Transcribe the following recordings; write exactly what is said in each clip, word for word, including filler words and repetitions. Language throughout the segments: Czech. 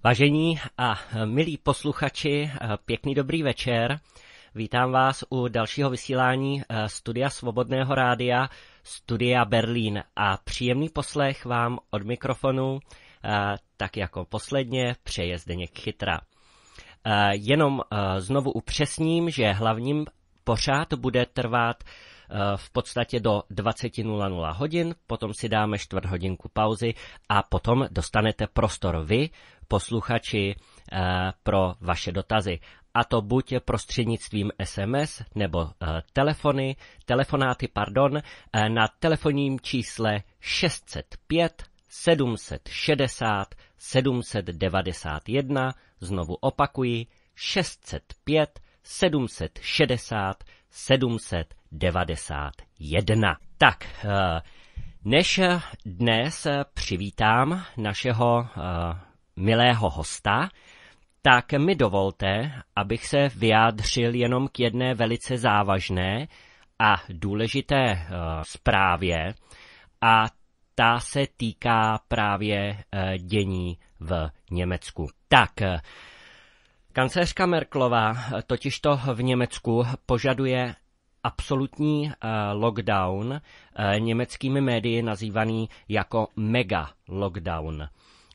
Vážení a milí posluchači, pěkný dobrý večer. Vítám vás u dalšího vysílání Studia Svobodného rádia, Studia Berlín. A příjemný poslech vám od mikrofonu, tak jako posledně, přeje Zdeněk Chytra. Jenom znovu upřesním, že hlavním pořad bude trvat v podstatě do dvacet nula nula hodin, potom si dáme čtvrt hodinku pauzy a potom dostanete prostor vy, posluchači, pro vaše dotazy. A to buď prostřednictvím es em es nebo telefony, telefonáty, pardon, na telefonním čísle šest set pět sedm set šedesát sedm set devadesát jedna, znovu opakuji, šest set pět sedm set šedesát sedm set devadesát jedna. Tak, než dnes přivítám našeho milého hosta, tak mi dovolte, abych se vyjádřil jenom k jedné velice závažné a důležité zprávě, a ta se týká právě dění v Německu. Tak, kancléřka Merkelová totižto v Německu požaduje absolutní lockdown, německými médii nazývaný jako mega lockdown.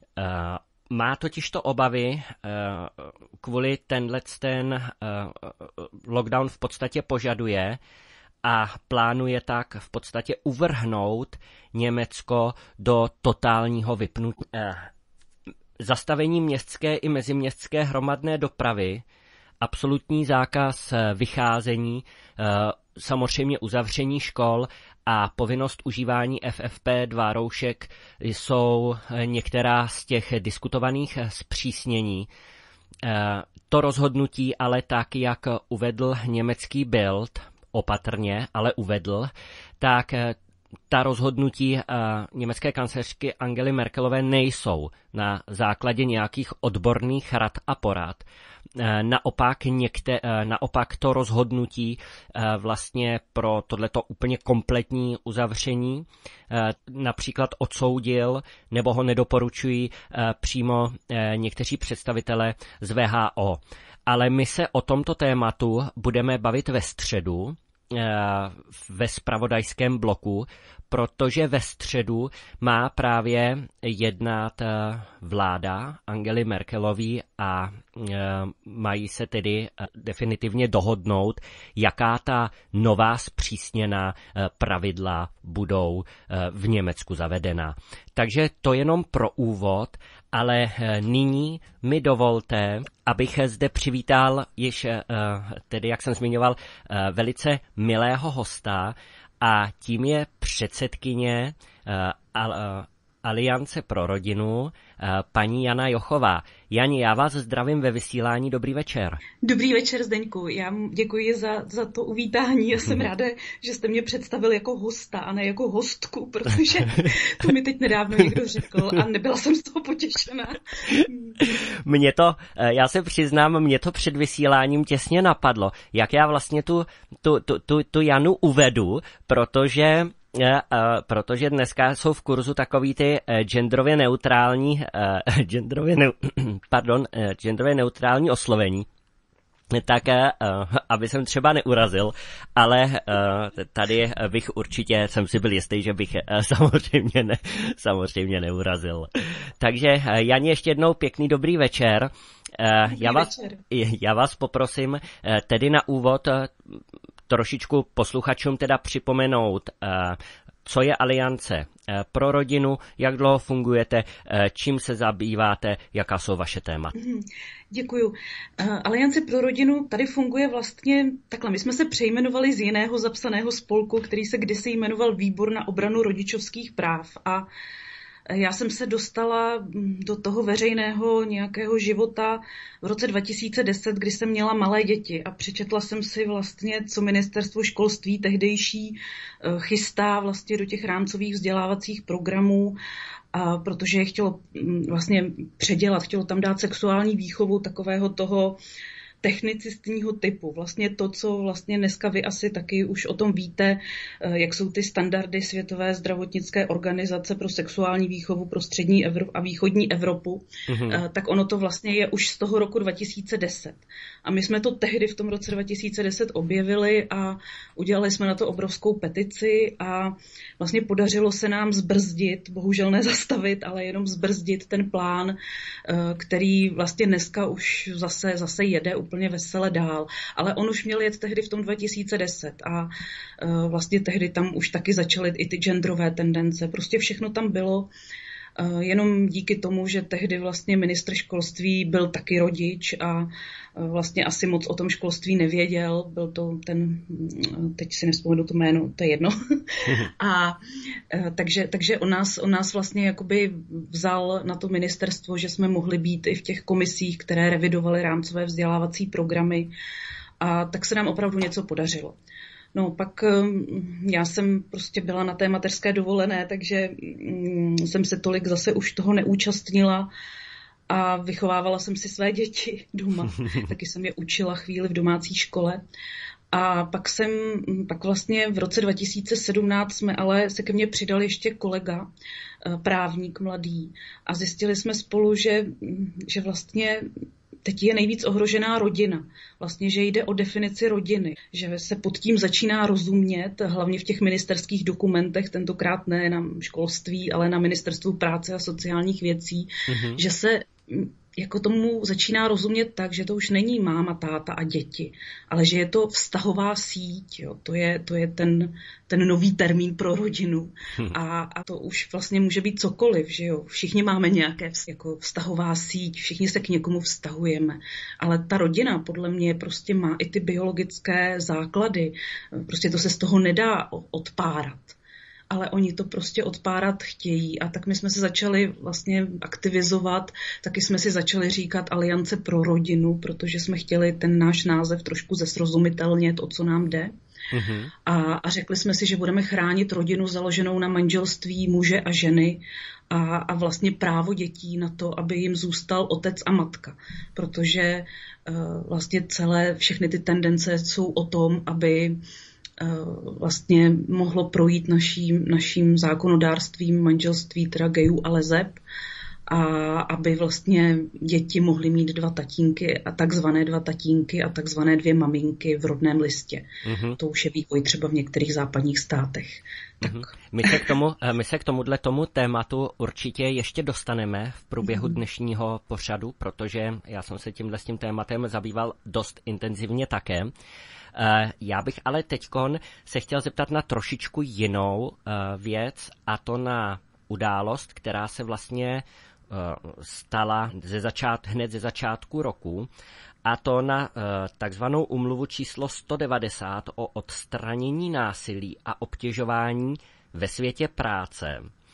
Má totižto obavy, kvůli tenhle ten lockdown v podstatě požaduje a plánuje tak v podstatě uvrhnout Německo do totálního vypnutí. Zastavení městské i meziměstské hromadné dopravy, absolutní zákaz vycházení, samozřejmě uzavření škol a povinnost užívání F F P dva roušek jsou některá z těch diskutovaných zpřísnění. To rozhodnutí ale tak, jak uvedl německý Bild, opatrně, ale uvedl, tak ta rozhodnutí německé kancléřky Angely Merkelové nejsou na základě nějakých odborných rad a porad. Naopak, někde, naopak to rozhodnutí vlastně pro tohleto úplně kompletní uzavření například odsoudil nebo ho nedoporučují přímo někteří představitelé z W H O. Ale my se o tomto tématu budeme bavit ve středu ve zpravodajském bloku, protože ve středu má právě jednat vláda Angely Merkelový a mají se tedy definitivně dohodnout, jaká ta nová zpřísněná pravidla budou v Německu zavedena. Takže to jenom pro úvod, ale nyní mi dovolte, abych zde přivítal již, tedy jak jsem zmiňoval, velice milého hosta, a tím je předsedkyně Aliance pro rodinu, paní Jana Jochová. Jani, já vás zdravím ve vysílání, dobrý večer. Dobrý večer, Zdeňku, já děkuji za, za to uvítání, já jsem ráda, že jste mě představil jako hosta a ne jako hostku, protože to mi teď nedávno někdo řekl a nebyla jsem z toho potěšená. Mně to, já se přiznám, mě to před vysíláním těsně napadlo, jak já vlastně tu, tu, tu, tu, tu Janu uvedu, protože protože dneska jsou v kurzu takový ty genderově neutrální, genderově, ne, pardon, genderově neutrální oslovení. Tak, aby jsem třeba neurazil, ale tady bych určitě, jsem si byl jistý, že bych samozřejmě, ne, samozřejmě neurazil. Takže Jani, ještě jednou pěkný dobrý večer. Já vás, já vás poprosím tedy na úvod trošičku posluchačům teda připomenout, co je Aliance pro rodinu, jak dlouho fungujete, čím se zabýváte, jaká jsou vaše témata. Děkuju. Aliance pro rodinu tady funguje vlastně takhle. My jsme se přejmenovali z jiného zapsaného spolku, který se kdysi jmenoval Výbor na obranu rodičovských práv, a já jsem se dostala do toho veřejného nějakého života v roce dva tisíce deset, kdy jsem měla malé děti, a přečetla jsem si vlastně, co ministerstvo školství tehdejší chystá vlastně do těch rámcových vzdělávacích programů, a protože je chtělo vlastně předělat, chtělo tam dát sexuální výchovu takového toho technicistního typu. Vlastně to, co vlastně dneska vy asi taky už o tom víte, jak jsou ty standardy Světové zdravotnické organizace pro sexuální výchovu pro střední Evro- a východní Evropu, mm-hmm. tak ono to vlastně je už z toho roku dva tisíce deset. A my jsme to tehdy v tom roce dva tisíce deset objevili a udělali jsme na to obrovskou petici a vlastně podařilo se nám zbrzdit, bohužel nezastavit, ale jenom zbrzdit ten plán, který vlastně dneska už zase, zase jede úplně vesele dál. Ale on už měl jet tehdy v tom dva tisíce deset a vlastně tehdy tam už taky začaly i ty genderové tendence. Prostě všechno tam bylo, jenom díky tomu, že tehdy vlastně ministr školství byl taky rodič a vlastně asi moc o tom školství nevěděl. Byl to ten, teď si nevzpomenu to jméno, to je jedno. A takže, takže on nás, on nás vlastně jakoby vzal na to ministerstvo, že jsme mohli být i v těch komisích, které revidovaly rámcové vzdělávací programy, a tak se nám opravdu něco podařilo. No, pak já jsem prostě byla na té mateřské dovolené, takže jsem se tolik zase už toho neúčastnila a vychovávala jsem si své děti doma. Taky jsem je učila chvíli v domácí škole. A pak jsem, pak vlastně v roce dva tisíce sedmnáct jsme ale se ke mně přidal ještě kolega, právník mladý, a zjistili jsme spolu, že, že vlastně teď je nejvíc ohrožená rodina. Vlastně, že jde o definici rodiny, že se pod tím začíná rozumět, hlavně v těch ministerských dokumentech, tentokrát ne na školství, ale na ministerstvu práce a sociálních věcí, mm-hmm. že se jako tomu začíná rozumět tak, že to už není máma, táta a děti, ale že je to vztahová síť. Jo. To je, to je ten, ten nový termín pro rodinu. Hmm. A, a to už vlastně může být cokoliv, že jo. Všichni máme nějaké jako vztahová síť, všichni se k někomu vztahujeme. Ale ta rodina podle mě prostě má i ty biologické základy. Prostě to se z toho nedá odpárat. Ale oni to prostě odpárat chtějí. A tak my jsme se začali vlastně aktivizovat, taky jsme si začali říkat Aliance pro rodinu, protože jsme chtěli ten náš název trošku zesrozumitelnět, o co nám jde. Mm-hmm. A, a řekli jsme si, že budeme chránit rodinu založenou na manželství muže a ženy a, a vlastně právo dětí na to, aby jim zůstal otec a matka. Protože uh, vlastně celé, všechny ty tendence jsou o tom, aby vlastně mohlo projít naším, naším zákonodárstvím manželství teda gayů a leseb, a aby vlastně děti mohly mít dva tatínky a takzvané dva tatínky a takzvané dvě maminky v rodném listě. Mm-hmm. To už je vývoj třeba v některých západních státech. Tak. Mm-hmm. My se k tomu, my se k tomuhle tomu tématu určitě ještě dostaneme v průběhu mm-hmm. dnešního pořadu, protože já jsem se tímhle s tím tématem zabýval dost intenzivně také. Já bych ale teďkon se chtěl zeptat na trošičku jinou věc, a to na událost, která se vlastně stala ze začát, hned ze začátku roku, a to na takzvanou úmluvu číslo sto devadesát o odstranění násilí a obtěžování ve světě práce,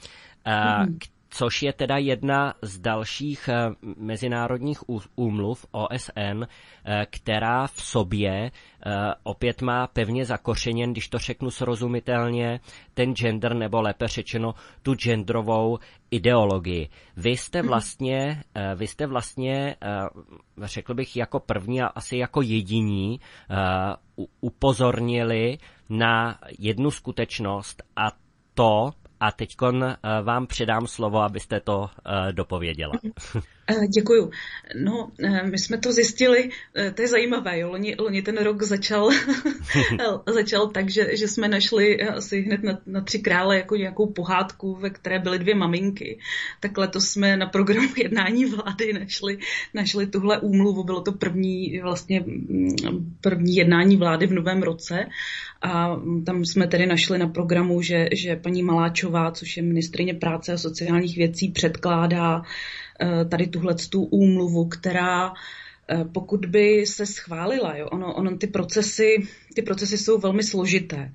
mm. což je teda jedna z dalších mezinárodních úmluv O S N, která v sobě opět má pevně zakořeněn, když to řeknu srozumitelně, ten gender, nebo lépe řečeno tu genderovou ideologii. Vy jste vlastně, vy jste vlastně, řekl bych jako první a asi jako jediní, upozornili na jednu skutečnost, a to, a teďkon vám předám slovo, abyste to uh, dopověděla. Děkuju. No, my jsme to zjistili, to je zajímavé, jo. Loni, loni ten rok začal, začal tak, že, že jsme našli asi hned na, na Tři krále jako nějakou pohádku, ve které byly dvě maminky. Tak letos jsme na programu jednání vlády našli, našli tuhle úmluvu. Bylo to první, vlastně první jednání vlády v novém roce. A tam jsme tedy našli na programu, že, že paní Maláčová, což je ministryně práce a sociálních věcí, předkládá tady tuhletu úmluvu, která pokud by se schválila, jo, ono, ono ty procesy, ty procesy jsou velmi složité.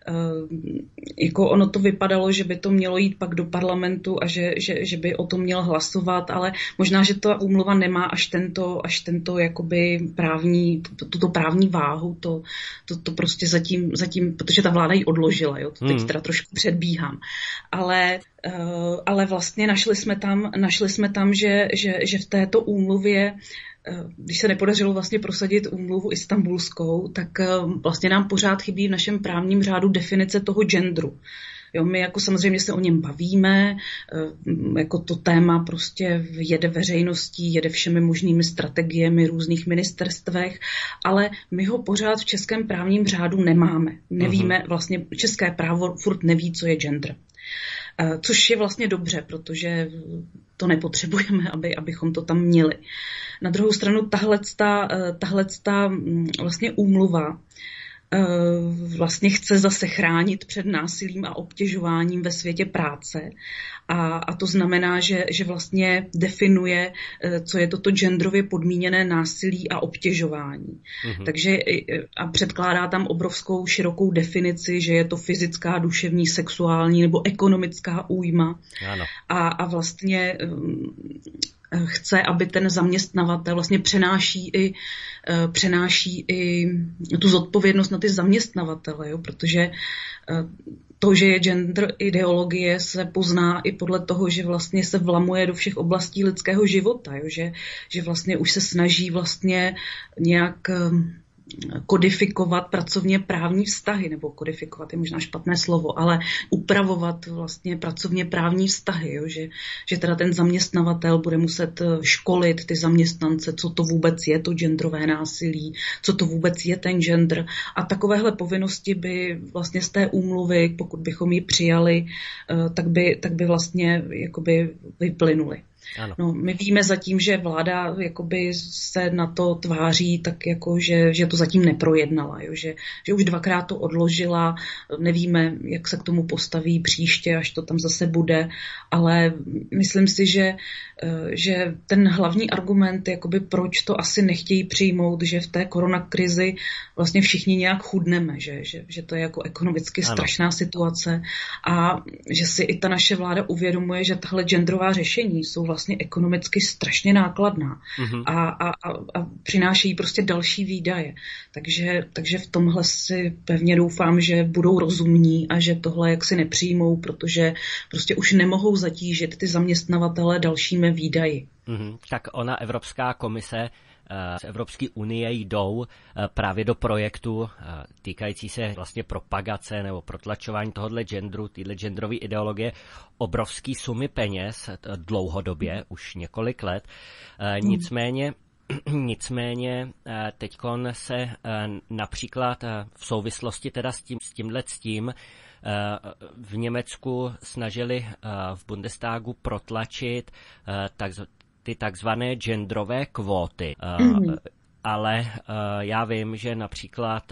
Jako ono to vypadalo, že by to mělo jít pak do parlamentu a že, že, že by o tom měl hlasovat, ale možná, že ta úmluva nemá až tento, až tento jakoby právní, tuto právní váhu, to, to, to prostě zatím, zatím, protože ta vláda ji odložila, jo, to teď teda trošku předbíhám. Ale, ale vlastně našli jsme tam, našli jsme tam, že, že, že v této úmluvě když se nepodařilo vlastně prosadit úmluvu Istanbulskou, tak vlastně nám pořád chybí v našem právním řádu definice toho genderu. Jo, my jako samozřejmě se o něm bavíme, jako to téma prostě jede veřejností, jede všemi možnými strategiemi různých ministerstvech, ale my ho pořád v českém právním řádu nemáme. Nevíme, vlastně české právo furt neví, co je gender. Což je vlastně dobře, protože to nepotřebujeme, aby, abychom to tam měli. Na druhou stranu tahlecta, tahlecta vlastně úmluva vlastně chce zase chránit před násilím a obtěžováním ve světě práce. A, a to znamená, že, že vlastně definuje, co je toto genderově podmíněné násilí a obtěžování. Mm-hmm. Takže a předkládá tam obrovskou širokou definici, že je to fyzická, duševní, sexuální nebo ekonomická újma. Ano. A, a vlastně chce, aby ten zaměstnavatel vlastně přenáší i, přenáší i tu zodpovědnost na ty zaměstnavatele, jo? Protože to, že je gender ideologie, se pozná i podle toho, že vlastně se vlamuje do všech oblastí lidského života, jo? Že, že vlastně už se snaží vlastně nějak kodifikovat pracovně právní vztahy, nebo kodifikovat je možná špatné slovo, ale upravovat vlastně pracovně právní vztahy, jo? Že, že teda ten zaměstnavatel bude muset školit ty zaměstnance, co to vůbec je to genderové násilí, co to vůbec je ten gender. A takovéhle povinnosti by vlastně z té úmluvy, pokud bychom ji přijali, tak by, tak by vlastně jakoby vyplynuly. Ano. No, my víme zatím, že vláda jakoby se na to tváří tak jako, že, že to zatím neprojednala, jo? Že, že už dvakrát to odložila, nevíme, jak se k tomu postaví příště, až to tam zase bude, ale myslím si, že, že ten hlavní argument, jakoby proč to asi nechtějí přijmout, že v té koronakrizi vlastně všichni nějak chudneme, že, že, že to je jako ekonomicky ano. strašná situace a že si i ta naše vláda uvědomuje, že tahle genderová řešení jsou vlastně ekonomicky strašně nákladná mm-hmm. a, a, a, a přinášejí prostě další výdaje. Takže, takže v tomhle si pevně doufám, že budou rozumní a že tohle jaksi nepřijmou, protože prostě už nemohou zatížit ty zaměstnavatele dalšími výdaji. Mm-hmm. Tak ona Evropská komise z Evropské unie jdou právě do projektu týkající se vlastně propagace nebo protlačování tohohle genderu, téhle genderové ideologie, obrovský sumy peněz dlouhodobě, už několik let. Nicméně Nicméně teďkon se například v souvislosti teda s tím, s tímhle s tím v Německu snažili v Bundestagu protlačit tak ty takzvané genderové kvóty. Mm-hmm. Ale já vím, že například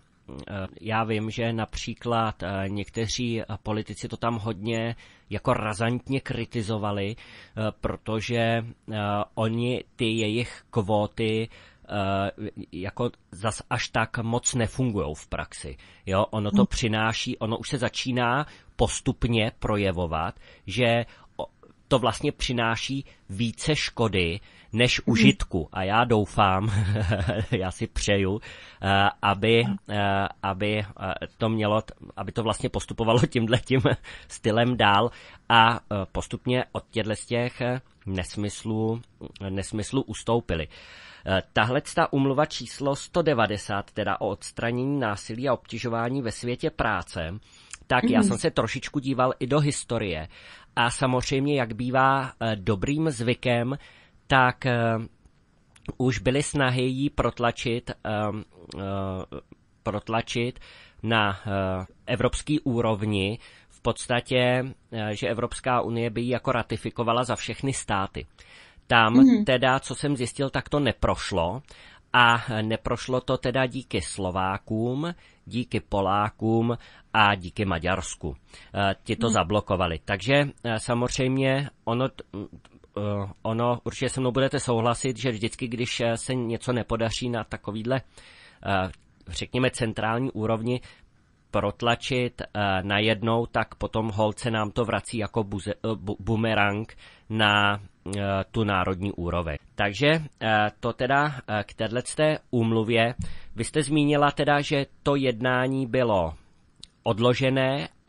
já vím, že například někteří politici to tam hodně jako razantně kritizovali, protože oni ty jejich kvóty jako zas až tak moc nefungujou v praxi. Jo, ono to přináší, ono už se začíná postupně projevovat, že to vlastně přináší více škody než užitku. A já doufám, já si přeju, aby, aby to mělo, aby to vlastně postupovalo tímhletím stylem dál a postupně od těchto z těch nesmyslů, nesmyslů ustoupili. Tahle ta úmluva číslo sto devadesát, teda o odstranění násilí a obtěžování ve světě práce, tak já jsem se trošičku díval i do historie a samozřejmě, jak bývá dobrým zvykem, tak uh, už byly snahy jí protlačit, uh, uh, protlačit na uh, evropské úrovni, v podstatě, uh, že Evropská unie by ji jako ratifikovala za všechny státy. Tam mm-hmm. teda, co jsem zjistil, tak to neprošlo a neprošlo to teda díky Slovákům, díky Polákům a díky Maďarsku. Uh, ti to mm. zablokovali. Takže uh, samozřejmě ono... Uh, ono, určitě se mnou budete souhlasit, že vždycky, když se něco nepodaří na takovýhle, řekněme, centrální úrovni protlačit najednou, tak potom holt se nám to vrací jako buze, bu, bumerang na tu národní úroveň. Takže to teda k téhleté úmluvě. Vy jste zmínila teda, že to jednání bylo odložené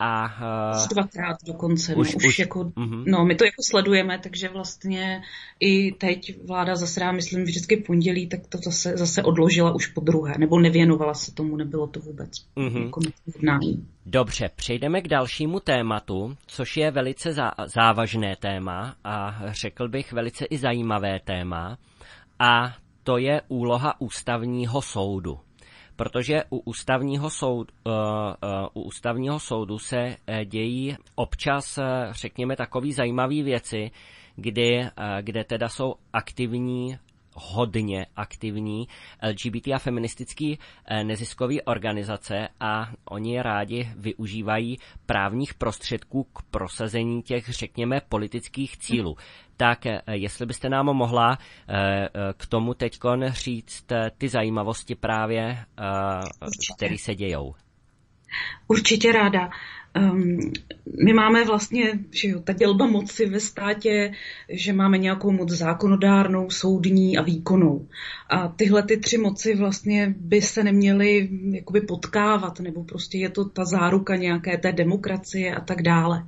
A, uh, dvakrát dokonce. Už, no, už, už jako, uh-huh. no, my to jako sledujeme, takže vlastně i teď vláda zasedá, myslím, vždycky v pondělí, tak to zase, zase odložila už po druhé, nebo nevěnovala se tomu, nebylo to vůbec uh-huh. jako jednání. Dobře, přejdeme k dalšímu tématu, což je velice zá- závažné téma a řekl bych velice i zajímavé téma, a to je úloha ústavního soudu. Protože u ústavního, soud, uh, uh, u ústavního soudu se uh, dějí občas, uh, řekněme, takové zajímavé věci, kdy, uh, kde teda jsou aktivní, hodně aktivní L G B T a feministický uh, neziskové organizace a oni rádi využívají právních prostředků k prosazení těch, řekněme, politických cílů. Tak jestli byste nám mohla k tomu teďkon říct ty zajímavosti právě, které se dějou. Určitě ráda. Um, my máme vlastně, že jo, ta dělba moci ve státě, že máme nějakou moc zákonodárnou, soudní a výkonnou. A tyhle ty tři moci vlastně by se neměly jakoby potkávat, nebo prostě je to ta záruka nějaké té demokracie a tak dále.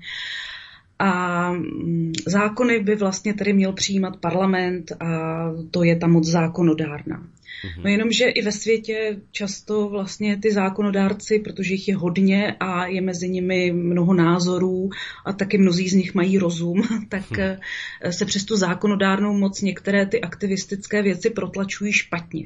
A zákony by vlastně tedy měl přijímat parlament a to je ta moc zákonodárná. No jenom, že i ve světě často vlastně ty zákonodárci, protože jich je hodně a je mezi nimi mnoho názorů a taky mnozí z nich mají rozum, tak se přes tu zákonodárnou moc některé ty aktivistické věci protlačují špatně.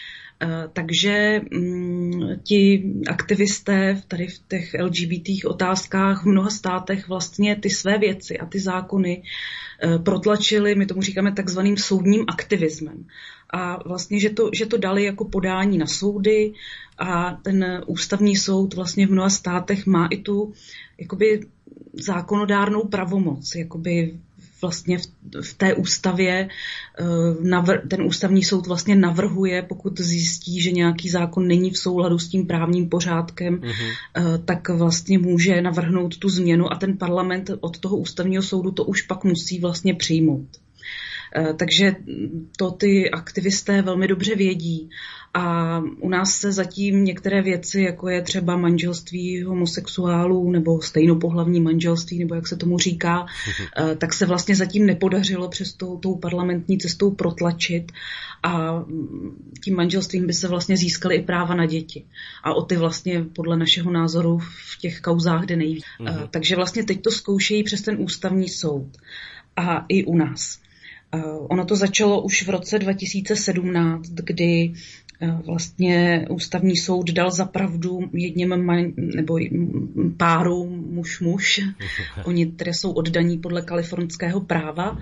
Takže m, ti aktivisté tady v těch L G B T otázkách v mnoha státech vlastně ty své věci a ty zákony e, protlačili, my tomu říkáme takzvaným soudním aktivismem. A vlastně, že to, že to dali jako podání na soudy a ten ústavní soud vlastně v mnoha státech má i tu jakoby zákonodárnou pravomoc, jakoby vlastně v, v té ústavě navr, ten ústavní soud vlastně navrhuje, pokud zjistí, že nějaký zákon není v souladu s tím právním pořádkem, uh-huh. tak vlastně může navrhnout tu změnu a ten parlament od toho ústavního soudu to už pak musí vlastně přijmout. Takže to ty aktivisté velmi dobře vědí. A u nás se zatím některé věci, jako je třeba manželství homosexuálů nebo stejnopohlavní manželství, nebo jak se tomu říká, tak se vlastně zatím nepodařilo přes tou, tou parlamentní cestou protlačit a tím manželstvím by se vlastně získaly i práva na děti. A o ty vlastně podle našeho názoru v těch kauzách jde nejvíc. Mhm. Takže vlastně teď to zkoušejí přes ten ústavní soud. A i u nás. Ono to začalo už v roce dva tisíce sedmnáct, kdy vlastně ústavní soud dal za pravdu jedním man, nebo páru muž-muž. Oni tedy jsou oddaní podle kalifornského práva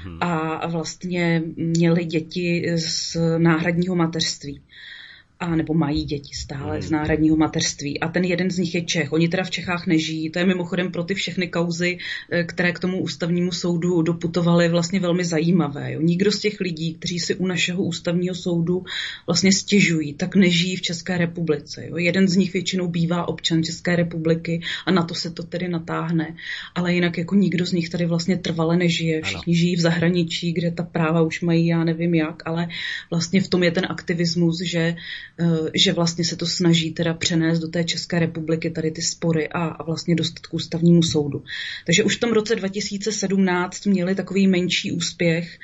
a vlastně měli děti z náhradního mateřství. A nebo mají děti stále z náhradního mateřství. A ten jeden z nich je Čech. Oni teda v Čechách nežijí. To je mimochodem pro ty všechny kauzy, které k tomu ústavnímu soudu doputovaly, vlastně velmi zajímavé. Jo. Nikdo z těch lidí, kteří si u našeho ústavního soudu vlastně stěžují, tak nežijí v České republice. Jo. Jeden z nich většinou bývá občan České republiky a na to se to tedy natáhne. Ale jinak jako nikdo z nich tady vlastně trvale nežije. Všichni ano. žijí v zahraničí, kde ta práva už mají, já nevím jak, ale vlastně v tom je ten aktivismus, že že vlastně se to snaží teda přenést do té České republiky tady ty spory a, a vlastně dostat k ústavnímu soudu. Takže už v tom roce dva tisíce sedmnáct měli takový menší úspěch,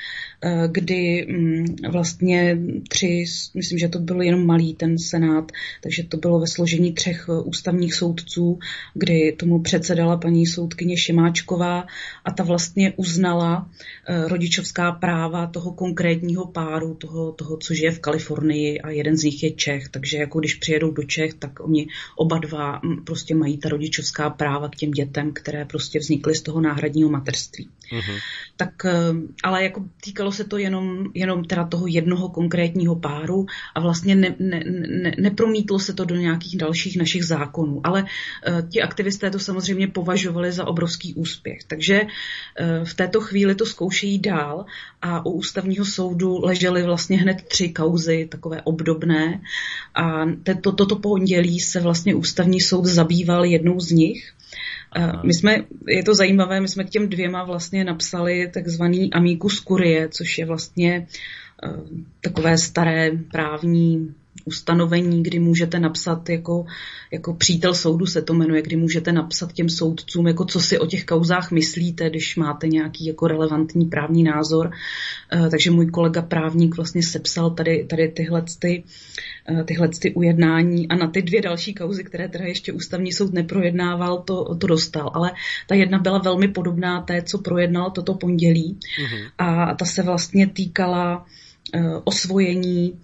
kdy vlastně tři, myslím, že to byl jenom malý ten senát, takže to bylo ve složení třech ústavních soudců, kdy tomu předsedala paní soudkyně Šimáčková a ta vlastně uznala rodičovská práva toho konkrétního páru, toho, toho, co žije v Kalifornii a jeden z nich je Čech, takže jako když přijedou do Čech, tak oni oba dva prostě mají ta rodičovská práva k těm dětem, které prostě vznikly z toho náhradního mateřství. Uh-huh. Tak, ale jako týkalo se to jenom, jenom teda toho jednoho konkrétního páru a vlastně ne, ne, ne, nepromítlo se to do nějakých dalších našich zákonů, ale uh, ti aktivisté to samozřejmě považovali za obrovský úspěch, takže uh, v této chvíli to zkoušejí dál a u ústavního soudu ležely vlastně hned tři kauzy, takové obdobné. A toto, toto pondělí se vlastně ústavní soud zabýval jednou z nich. Aha. My jsme, je to zajímavé, my jsme k těm dvěma vlastně napsali takzvaný amicus curiae, což je vlastně uh, takové staré právní ustanovení, kdy můžete napsat jako, jako přítel soudu se to jmenuje, kdy můžete napsat těm soudcům, jako co si o těch kauzách myslíte, když máte nějaký jako relevantní právní názor. Takže můj kolega právník vlastně sepsal tady, tady tyhle ty, tyhle ty ujednání a na ty dvě další kauzy, které teda ještě ústavní soud neprojednával, to, to dostal. Ale ta jedna byla velmi podobná té, co projednal toto pondělí. Mm-hmm. A ta se vlastně týkala osvojení,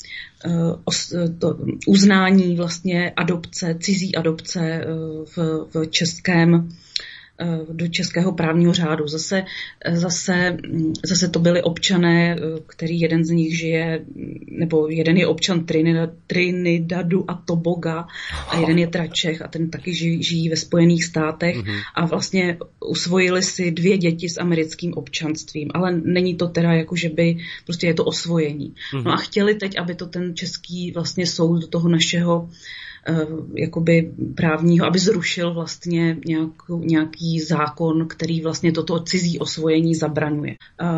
to uznání vlastně adopce, cizí adopce v, v českém, do českého právního řádu. Zase, zase, zase to byli občané, který jeden z nich žije, nebo jeden je občan Trinidad, Trinidadu a Tobaga a jeden je teda Čech a ten taky žijí, žijí ve Spojených státech mm-hmm. a vlastně usvojili si dvě děti s americkým občanstvím, ale není to teda jako, že by, prostě je to osvojení. Mm-hmm. No a chtěli teď, aby to ten český vlastně soud do toho našeho jakoby právního, aby zrušil vlastně nějakou, nějaký zákon, který vlastně toto cizí osvojení zabraňuje.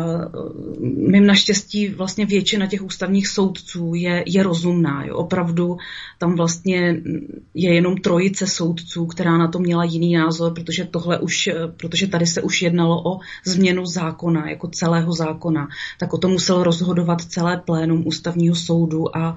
Mým naštěstí vlastně většina těch ústavních soudců je, je rozumná. Jo. Opravdu tam vlastně je jenom trojice soudců, která na to měla jiný názor, protože tohle už, protože tady se už jednalo o změnu zákona, jako celého zákona. Tak o tom musel rozhodovat celé plénum ústavního soudu a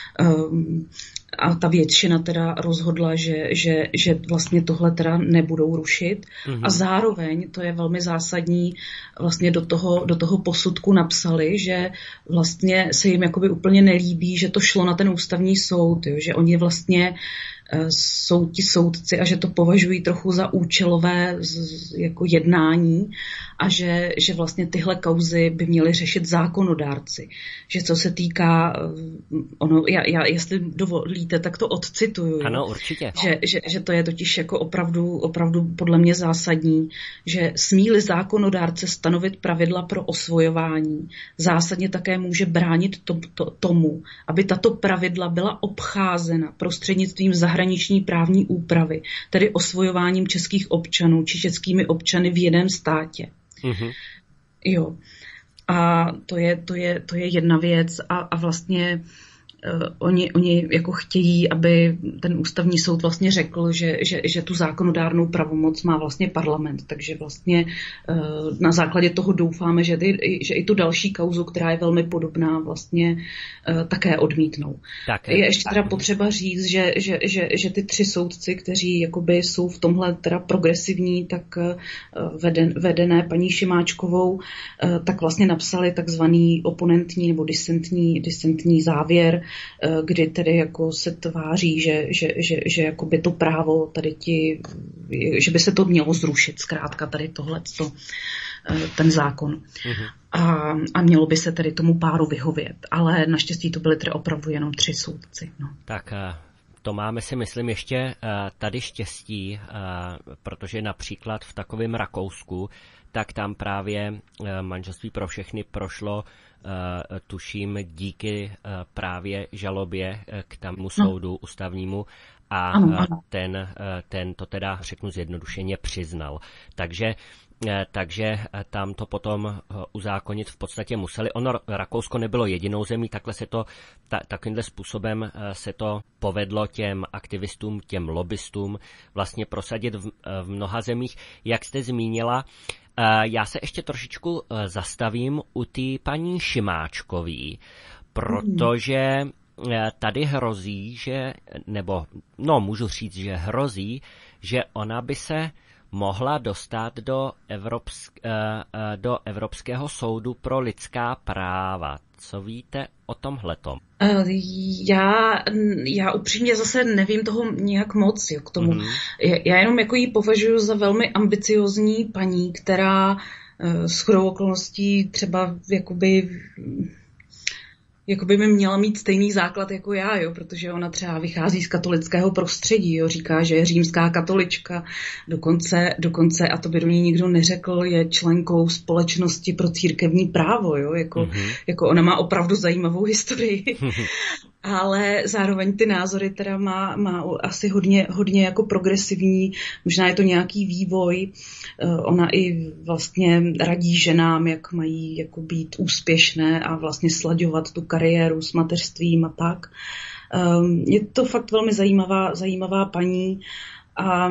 um, A ta většina teda rozhodla, že, že, že vlastně tohle teda nebudou rušit. Mm-hmm. A zároveň, to je velmi zásadní, vlastně do toho, do toho posudku napsali, že vlastně se jim jakoby úplně nelíbí, že to šlo na ten ústavní soud, jo, že oni vlastně jsou ti soudci a že to považují trochu za účelové jako jednání a že, že vlastně tyhle kauzy by měly řešit zákonodárci. Že co se týká, ono, já, já jestli dovolíte, tak to odcituju. Ano, určitě. Že, že, že to je totiž jako opravdu, opravdu podle mě zásadní, že smí-li zákonodárce stanovit pravidla pro osvojování, zásadně také může bránit to, to, tomu, aby tato pravidla byla obcházena prostřednictvím zahraniční právní úpravy, tedy osvojováním českých občanů či českými občany v jiném státě. Mm-hmm. Jo. A to je, to je, to je jedna věc a, a vlastně uh, oni, oni jako chtějí, aby ten ústavní soud vlastně řekl, že, že, že tu zákonodárnou pravomoc má vlastně parlament, takže vlastně uh, na základě toho doufáme, že, ty, že i tu další kauzu, která je velmi podobná, vlastně uh, také odmítnou. Tak, je ještě teda potřeba říct, že, že, že, že ty tři soudci, kteří jakoby jsou v tomhle teda progresivní, tak uh, veden, vedené paní Šimáčkovou, uh, tak vlastně napsali takzvaný oponentní nebo disentní, disentní závěr, kdy tedy jako se tváří, že, že, že, že jako by to právo tady ti, že by se to mělo zrušit, zkrátka tady tohleto, ten zákon. Mm-hmm. A, a mělo by se tedy tomu páru vyhovět. Ale naštěstí to byly tedy opravdu jenom tři soudci. No. Tak to máme si myslím ještě tady štěstí, protože například v takovém Rakousku, tak tam právě manželství pro všechny prošlo Uh, tuším díky uh, právě žalobě uh, k tomu soudu no. ústavnímu a ano, ano. Uh, ten, uh, ten to teda řeknu zjednodušeně přiznal. Takže takže tam to potom uzákonit v podstatě museli. Ono, Rakousko nebylo jedinou zemí, takhle se to, ta, takovýmhle způsobem se to povedlo těm aktivistům, těm lobbystům vlastně prosadit v, v mnoha zemích. Jak jste zmínila, já se ještě trošičku zastavím u té paní Šimáčkový, protože tady hrozí, že, nebo no můžu říct, že hrozí, že ona by se mohla dostat do, Evropsk, do Evropského soudu pro lidská práva. Co víte o tomhletom? Já, já upřímně zase nevím toho nějak moc jo, k tomu. Mm-hmm. Já jenom jako ji považuji za velmi ambiciozní paní, která shodou okolností třeba jakoby... jakoby by měla mít stejný základ jako já, jo, protože ona třeba vychází z katolického prostředí, jo, říká, že je římská katolička, dokonce, dokonce, a to by do ní nikdo neřekl, je členkou společnosti pro církevní právo, jo, jako, mm-hmm. jako ona má opravdu zajímavou historii. Ale zároveň ty názory teda má, má asi hodně, hodně jako progresivní, možná je to nějaký vývoj, ona i vlastně radí ženám, jak mají jako být úspěšné a vlastně slaďovat tu kariéru s mateřstvím a tak. Je to fakt velmi zajímavá, zajímavá paní a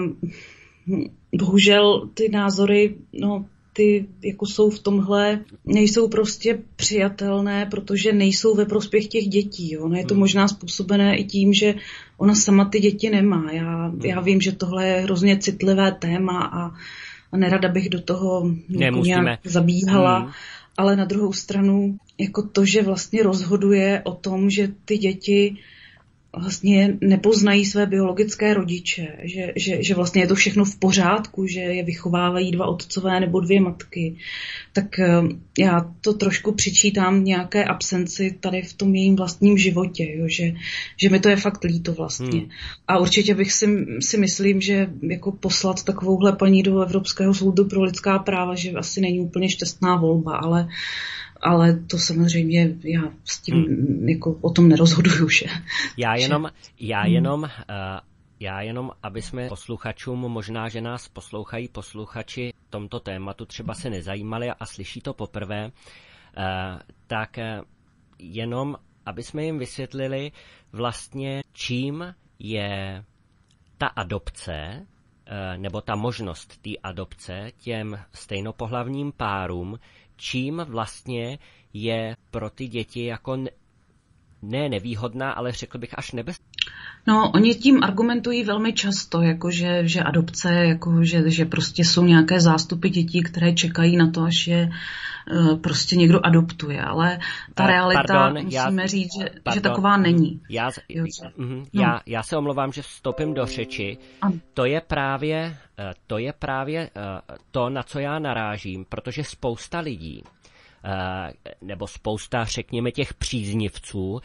bohužel ty názory, no, ty jako jsou v tomhle, nejsou prostě přijatelné, protože nejsou ve prospěch těch dětí. Jo. Ono je to možná způsobené i tím, že ona sama ty děti nemá. Já, já vím, že tohle je hrozně citlivé téma a, a nerada bych do toho jako nějak zabíhala, hmm. ale na druhou stranu jako to, že vlastně rozhoduje o tom, že ty děti vlastně nepoznají své biologické rodiče, že, že, že vlastně je to všechno v pořádku, že je vychovávají dva otcové nebo dvě matky, tak já to trošku přičítám nějaké absenci tady v tom jejím vlastním životě, jo, že, že mi to je fakt líto vlastně. Hmm. A určitě bych si, si myslím, že jako poslat takovouhle paní do Evropského soudu pro lidská práva, že asi není úplně šťastná volba, ale Ale to samozřejmě já s tím hmm. jako o tom nerozhoduju, že? Já jenom, já jenom, uh, já jenom, aby jsme posluchačům, možná, že nás poslouchají posluchači tomto tématu, třeba se nezajímali a slyší to poprvé, uh, tak uh, jenom, aby jsme jim vysvětlili vlastně, čím je ta adopce, uh, nebo ta možnost té adopce těm stejnopohlavním párům, čím vlastně je pro ty děti jako ne nevýhodná, ale řekl bych až nebezpečná. No, oni tím argumentují velmi často, jako že, že adopce, jako že, že prostě jsou nějaké zástupy dětí, které čekají na to, až je uh, prostě někdo adoptuje, ale ta realita, pardon, musíme já, říct, že, že taková není. Já, jo, uh, no. já, já se omlouvám, že vstoupím do řeči. To je právě, to je právě uh, to, na co já narážím, protože spousta lidí, uh, nebo spousta, řekněme, těch příznivců, uh,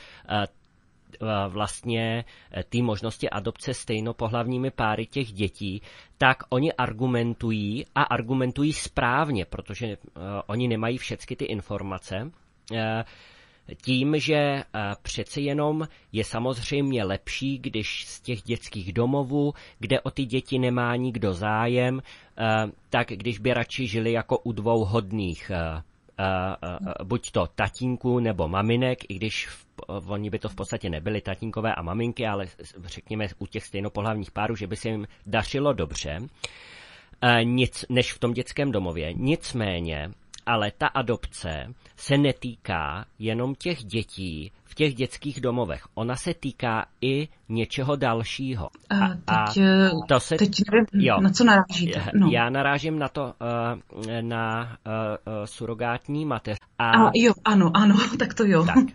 vlastně ty možnosti adopce stejnopohlavními páry těch dětí, tak oni argumentují a argumentují správně, protože uh, oni nemají všechny ty informace, uh, tím, že uh, přeci jenom je samozřejmě lepší, když z těch dětských domovů, kde o ty děti nemá nikdo zájem, uh, tak když by radši žili jako u dvou hodných uh, Uh, uh, buď to tatínků nebo maminek, i když v, uh, oni by to v podstatě nebyli tatínkové a maminky, ale řekněme u těch stejnopohlavních párů, že by se jim dařilo dobře, uh, nic, než v tom dětském domově. Nicméně, ale ta adopce se netýká jenom těch dětí v těch dětských domovech. Ona se týká i něčeho dalšího. A, a teď, to se, teď nevím, jo, na co narážíte. No. Já narážím na to, na uh, surogátní mateř. A, a jo, ano, ano, tak to jo. Tak.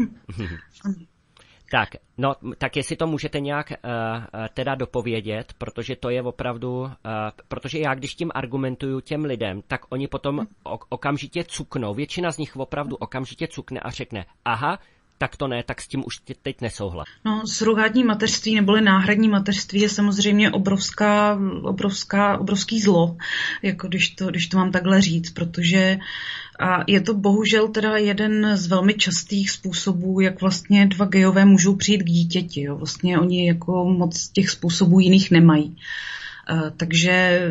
Tak, no, tak jestli to můžete nějak uh, teda dopovědět, protože to je opravdu, uh, protože já když tím argumentuju těm lidem, tak oni potom ok- okamžitě cuknou, většina z nich opravdu okamžitě cukne a řekne, aha, tak to ne, tak s tím už teď nesouhlas. No, surogátní mateřství neboli náhradní mateřství je samozřejmě obrovská, obrovská, obrovský zlo, jako když to, když to mám takhle říct, protože a je to bohužel teda jeden z velmi častých způsobů, jak vlastně dva gejové můžou přijít k dítěti. Jo. Vlastně oni jako moc těch způsobů jiných nemají. Takže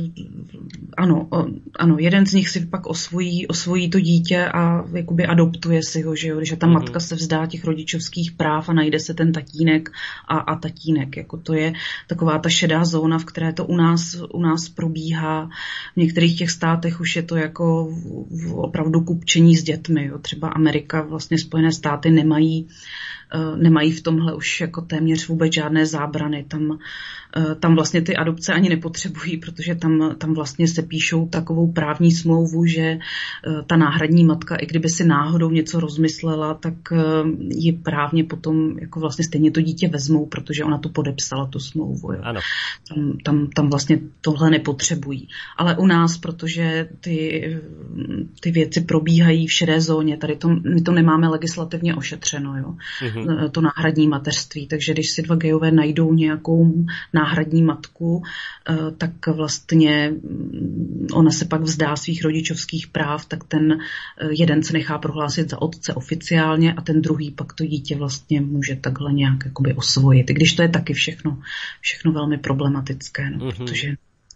ano, ano, jeden z nich si pak osvojí, osvojí to dítě a jakoby adoptuje si ho, že jo, když ta matka se vzdá těch rodičovských práv a najde se ten tatínek a, a tatínek, jako to je taková ta šedá zóna, v které to u nás, u nás probíhá. V některých těch státech už je to jako opravdu kupčení s dětmi, jo. Třeba Amerika, vlastně Spojené státy nemají nemají v tomhle už jako téměř vůbec žádné zábrany. Tam, tam vlastně ty adopce ani nepotřebují, protože tam, tam vlastně se píšou takovou právní smlouvu, že ta náhradní matka, i kdyby si náhodou něco rozmyslela, tak ji právně potom jako vlastně stejně to dítě vezmou, protože ona to podepsala, tu smlouvu. Jo. Ano. Tam, tam, tam vlastně tohle nepotřebují. Ale u nás, protože ty, ty věci probíhají v šedé zóně, tady to, my to nemáme legislativně ošetřeno, jo. Mm-hmm. To náhradní mateřství. Takže když si dva gejové najdou nějakou náhradní matku, tak vlastně ona se pak vzdá svých rodičovských práv, tak ten jeden se nechá prohlásit za otce oficiálně a ten druhý pak to dítě vlastně může takhle nějak jakoby osvojit. I když to je taky všechno, všechno velmi problematické, no, mm-hmm. protože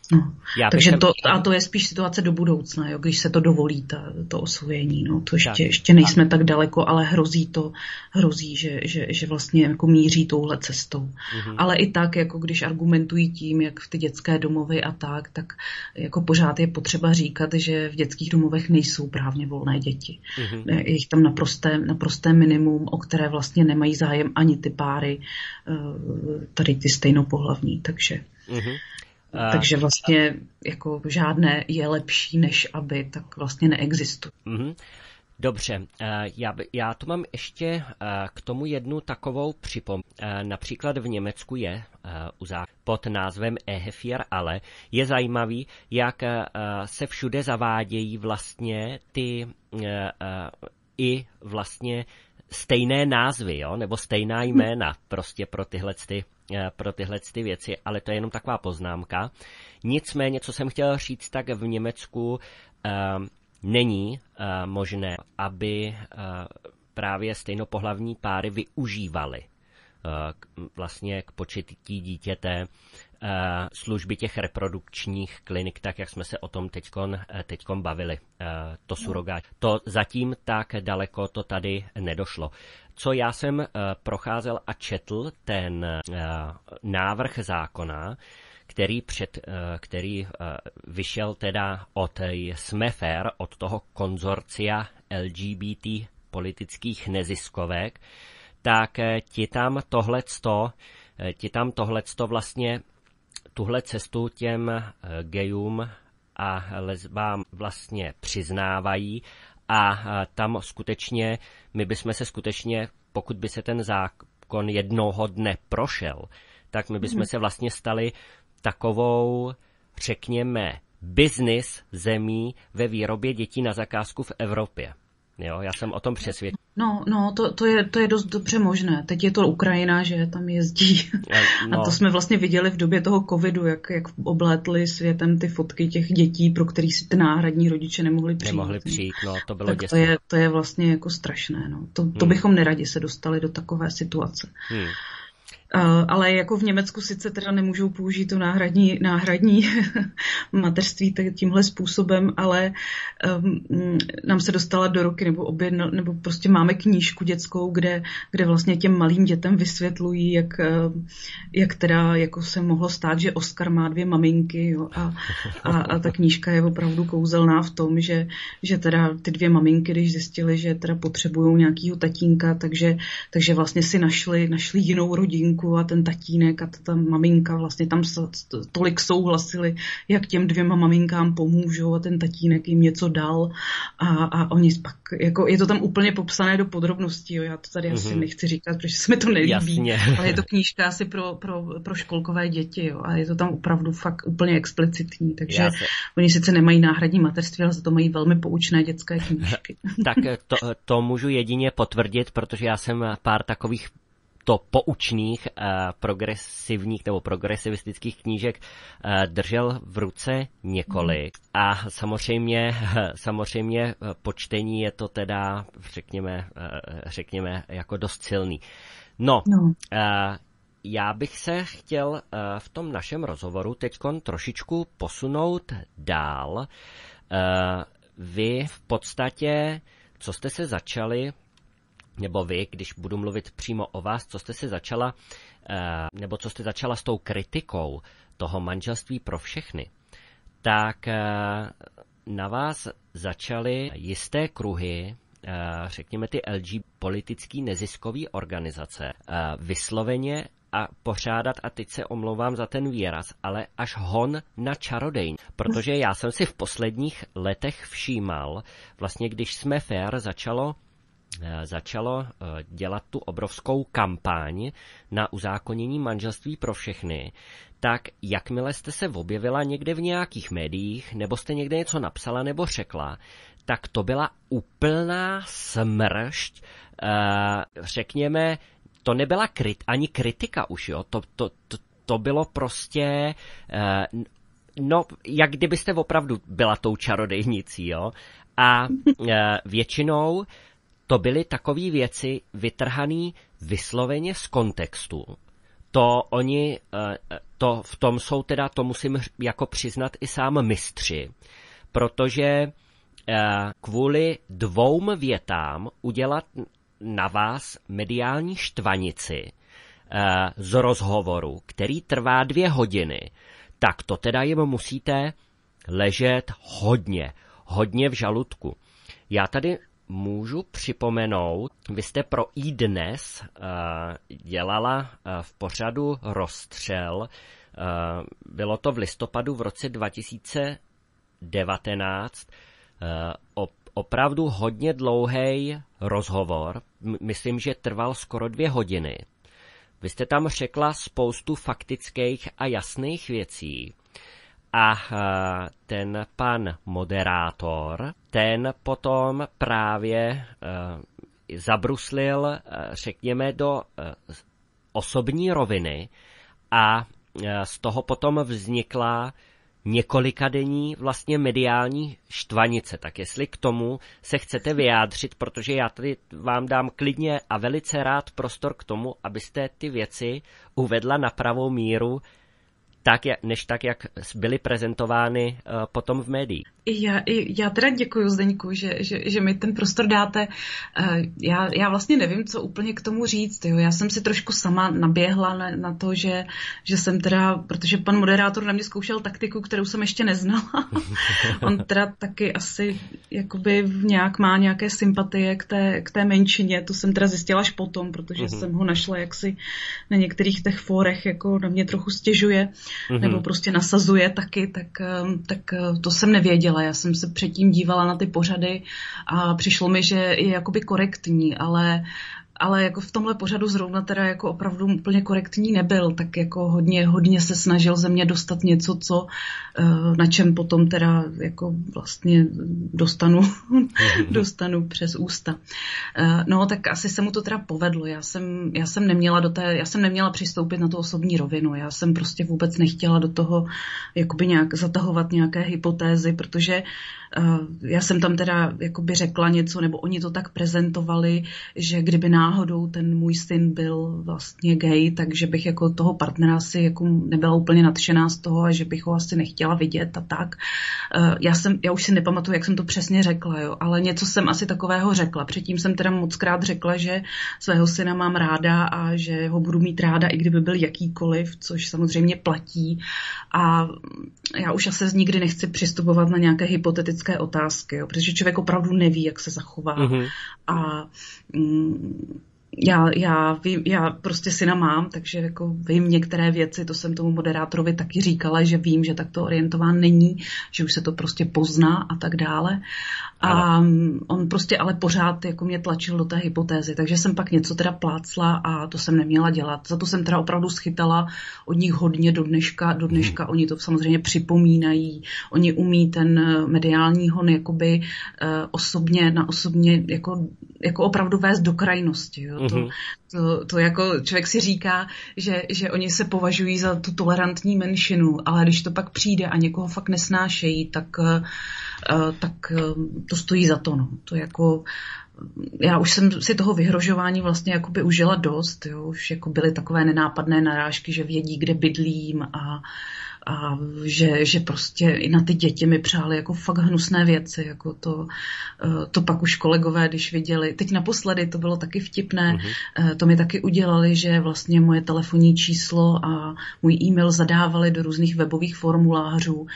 No, takže to, a to je spíš situace do budoucna, jo, když se to dovolí, ta, to osvojení. No, to ještě, ještě nejsme tak daleko, ale hrozí to, hrozí, že, že, že vlastně jako míří touhle cestou. Mm-hmm. Ale i tak, jako když argumentují tím, jak v ty dětské domovy a tak, tak jako pořád je potřeba říkat, že v dětských domovech nejsou právně volné děti. Mm-hmm. Je jich tam naprosté, naprosté minimum, o které vlastně nemají zájem ani ty páry, tady ty stejnopohlavní, takže... Mm-hmm. Takže vlastně jako žádné je lepší, než aby, tak vlastně neexistuje. Mm-hmm. Dobře, já, já tu mám ještě k tomu jednu takovou připomínku. Například v Německu je pod názvem Ehe für alle. Je zajímavý, jak se všude zavádějí vlastně ty i vlastně stejné názvy, jo? Nebo stejná jména prostě pro tyhle ty pro tyhle ty věci, ale to je jenom taková poznámka. Nicméně, co jsem chtěl říct, tak v Německu uh, není uh, možné, aby uh, právě stejnopohlavní páry využívaly uh, vlastně k početí dítěte uh, služby těch reprodukčních klinik, tak jak jsme se o tom teďkon, teďkon bavili. Uh, to surogát. To zatím tak daleko to tady nedošlo. Co já jsem uh, procházel a četl ten uh, návrh zákona, který, před, uh, který uh, vyšel teda od Smefer, od toho konzorcia L G B T politických neziskovek, tak uh, ti tam tohleto, uh, ti tam tohleto vlastně tuhle cestu těm uh, gejům a lesbám vlastně přiznávají. A tam skutečně, my bychom se skutečně, pokud by se ten zákon jednoho dne prošel, tak my bychom se vlastně stali takovou, řekněme, business zemí ve výrobě dětí na zakázku v Evropě. Jo, já jsem o tom přesvědčen. No, no to, to, je, to je dost dobře možné. Teď je to Ukrajina, že tam jezdí. No. A to jsme vlastně viděli v době toho covidu, jak, jak oblétly světem ty fotky těch dětí, pro který si ty náhradní rodiče nemohli přijít. Nemohli přijít, no, to bylo tak děsné. To je, to je vlastně jako strašné. No. To, to hmm. bychom neradi se dostali do takové situace. Hmm. Uh, ale jako v Německu sice teda nemůžou použít to náhradní, náhradní mateřství tímhle způsobem, ale um, nám se dostala do ruky, nebo objedno, nebo prostě máme knížku dětskou, kde, kde vlastně těm malým dětem vysvětlují, jak, jak teda jako se mohlo stát, že Oskar má dvě maminky, jo, a, a, a ta knížka je opravdu kouzelná v tom, že, že teda ty dvě maminky, když zjistili, že teda potřebují nějakýho tatínka, takže, takže vlastně si našli, našli jinou rodinku a ten tatínek a ta maminka vlastně tam tolik souhlasili, jak těm dvěma maminkám pomůžou a ten tatínek jim něco dal a, a oni pak, jako je to tam úplně popsané do podrobností, jo. Já to tady mm-hmm. asi nechci říkat, protože se mi to nelíbí, Jasně. ale je to knížka asi pro, pro, pro školkové děti, jo, a je to tam opravdu fakt úplně explicitní, takže Jasně. Oni sice nemají náhradní mateřství, ale za to mají velmi poučné dětské knížky. Tak to, to můžu jedině potvrdit, protože já jsem pár takových to poučných, uh, progresivních nebo progresivistických knížek uh, držel v ruce několik. A samozřejmě, samozřejmě po čtení je to teda, řekněme, uh, řekněme jako dost silný. No, no. Uh, já bych se chtěl uh, v tom našem rozhovoru teďkon trošičku posunout dál. Uh, vy v podstatě, co jste se začali, nebo vy, když budu mluvit přímo o vás, co jste se začala, nebo co jste začala s tou kritikou toho manželství pro všechny, tak na vás začaly jisté kruhy, řekněme ty L G B T politický neziskový organizace, vysloveně a pořádat, a teď se omlouvám za ten výraz, ale až hon na čarodejní. Protože já jsem si v posledních letech všímal, vlastně když jsme fér začalo začalo dělat tu obrovskou kampaň na uzákonění manželství pro všechny, tak jakmile jste se objevila někde v nějakých médiích, nebo jste někde něco napsala nebo řekla, tak to byla úplná smršť, řekněme, to nebyla krit, ani kritika už, jo, to, to, to, to bylo prostě, no, jak kdybyste opravdu byla tou čarodejnicí, jo, a většinou to byly takové věci vytrhané vysloveně z kontextu to oni, to v tom jsou teda, to musím jako přiznat i sám mistři, protože kvůli dvou větám udělat na vás mediální štvanici z rozhovoru, který trvá dvě hodiny, tak to teda jim musíte ležet hodně, hodně v žaludku. Já tady můžu připomenout, vy jste pro iDnes uh, dělala uh, v pořadu Rozstřel, uh, bylo to v listopadu v roce dva tisíce devatenáct, uh, op, opravdu hodně dlouhý rozhovor, M- myslím, že trval skoro dvě hodiny. Vy jste tam řekla spoustu faktických a jasných věcí. A ten pan moderátor, ten potom právě uh, zabruslil, uh, řekněme, do uh, osobní roviny a uh, z toho potom vznikla několikadenní vlastně mediální štvanice. Tak jestli k tomu se chcete vyjádřit, protože já tady vám dám klidně a velice rád prostor k tomu, abyste ty věci uvedla na pravou míru, tak, než tak, jak byly prezentovány uh, potom v médiích. Já, já teda děkuji, Zdeňku, že, že, že mi ten prostor dáte. Uh, já, já vlastně nevím, co úplně k tomu říct. Jo. Já jsem si trošku sama naběhla na, na to, že, že jsem teda, protože pan moderátor na mě zkoušel taktiku, kterou jsem ještě neznala. On teda taky asi jakoby nějak má nějaké sympatie k té, k té menšině. To jsem teda zjistila až potom, protože mm-hmm. jsem ho našla jaksi na některých těch fórech, jako na mě trochu stěžuje. Mm-hmm. Nebo prostě nasazuje taky, tak, tak to jsem nevěděla. Já jsem se předtím dívala na ty pořady a přišlo mi, že je jakoby korektní, ale ale jako v tomhle pořadu zrovna teda jako opravdu úplně korektní nebyl, tak jako hodně, hodně se snažil ze mě dostat něco, co, na čem potom teda jako vlastně dostanu, dostanu přes ústa. No tak asi se mu to teda povedlo. Já jsem, já jsem neměla do té, já jsem neměla přistoupit na tu osobní rovinu. Já jsem prostě vůbec nechtěla do toho jakoby nějak zatahovat nějaké hypotézy, protože já jsem tam teda jakoby řekla něco, nebo oni to tak prezentovali, že kdyby náhodou ten můj syn byl vlastně gay, takže bych jako toho partnera asi jako nebyla úplně nadšená z toho a že bych ho asi nechtěla vidět a tak. Já, jsem, já už si nepamatuju, jak jsem to přesně řekla, jo, ale něco jsem asi takového řekla. Předtím jsem teda mockrát řekla, že svého syna mám ráda a že ho budu mít ráda, i kdyby byl jakýkoliv, což samozřejmě platí. A já už asi nikdy nechci přistupovat na nějaké hypotetické otázky, jo, protože člověk opravdu neví, jak se zachová. Mm-hmm. A mm, já, já, vím, já prostě syna mám, takže jako vím některé věci, to jsem tomu moderátorovi taky říkala, že vím, že takto orientován není, že už se to prostě pozná a tak dále. A on prostě ale pořád jako mě tlačil do té hypotézy, takže jsem pak něco teda plácla a to jsem neměla dělat. Za to jsem teda opravdu schytala od nich hodně do dneška. Do dneška hmm. Oni to samozřejmě připomínají, oni umí ten mediální hon jakoby uh, osobně, na osobně jako, jako opravdu vést do krajnosti. Jo. Hmm. To, to, to jako člověk si říká, že, že oni se považují za tu tolerantní menšinu, ale když to pak přijde a někoho fakt nesnášejí, tak uh, Uh, tak uh, to stojí za to. No. To jako, já už jsem si toho vyhrožování vlastně jakoby užila dost. Jo. Už jako byly takové nenápadné narážky, že vědí, kde bydlím a, a že, že prostě i na ty děti mi přáli jako fakt hnusné věci. Jako to, uh, to pak už kolegové, když viděli, teď naposledy to bylo taky vtipné, uh-huh. uh, to mi taky udělali, že vlastně moje telefonní číslo a můj e-mail zadávali do různých webových formulářů uh,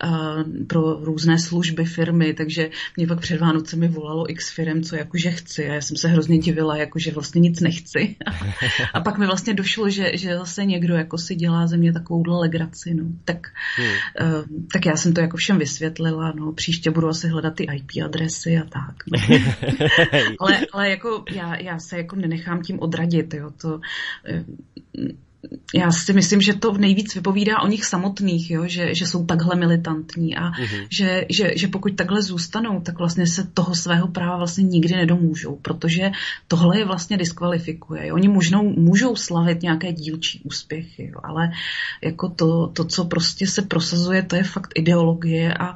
pro různé služby firmy, takže mě pak před Vánocemi volalo x firem, co jakože chci a já jsem se hrozně divila, jakože vlastně nic nechci. A pak mi vlastně došlo, že, že zase někdo jako si dělá ze mě takovouhle legraci. No. Tak, hmm. uh, tak já jsem to jako všem vysvětlila, no, příště budu asi hledat ty í pé adresy a tak. No. ale, ale jako já, já se jako nenechám tím odradit, jo, to... Uh, já si myslím, že to nejvíc vypovídá o nich samotných, jo? Že, že jsou takhle militantní a mm-hmm. že, že, že pokud takhle zůstanou, tak vlastně se toho svého práva vlastně nikdy nedomůžou, protože tohle je vlastně diskvalifikuje. Jo? Oni možnou, můžou slavit nějaké dílčí úspěchy, jo? Ale jako to, to, co prostě se prosazuje, to je fakt ideologie a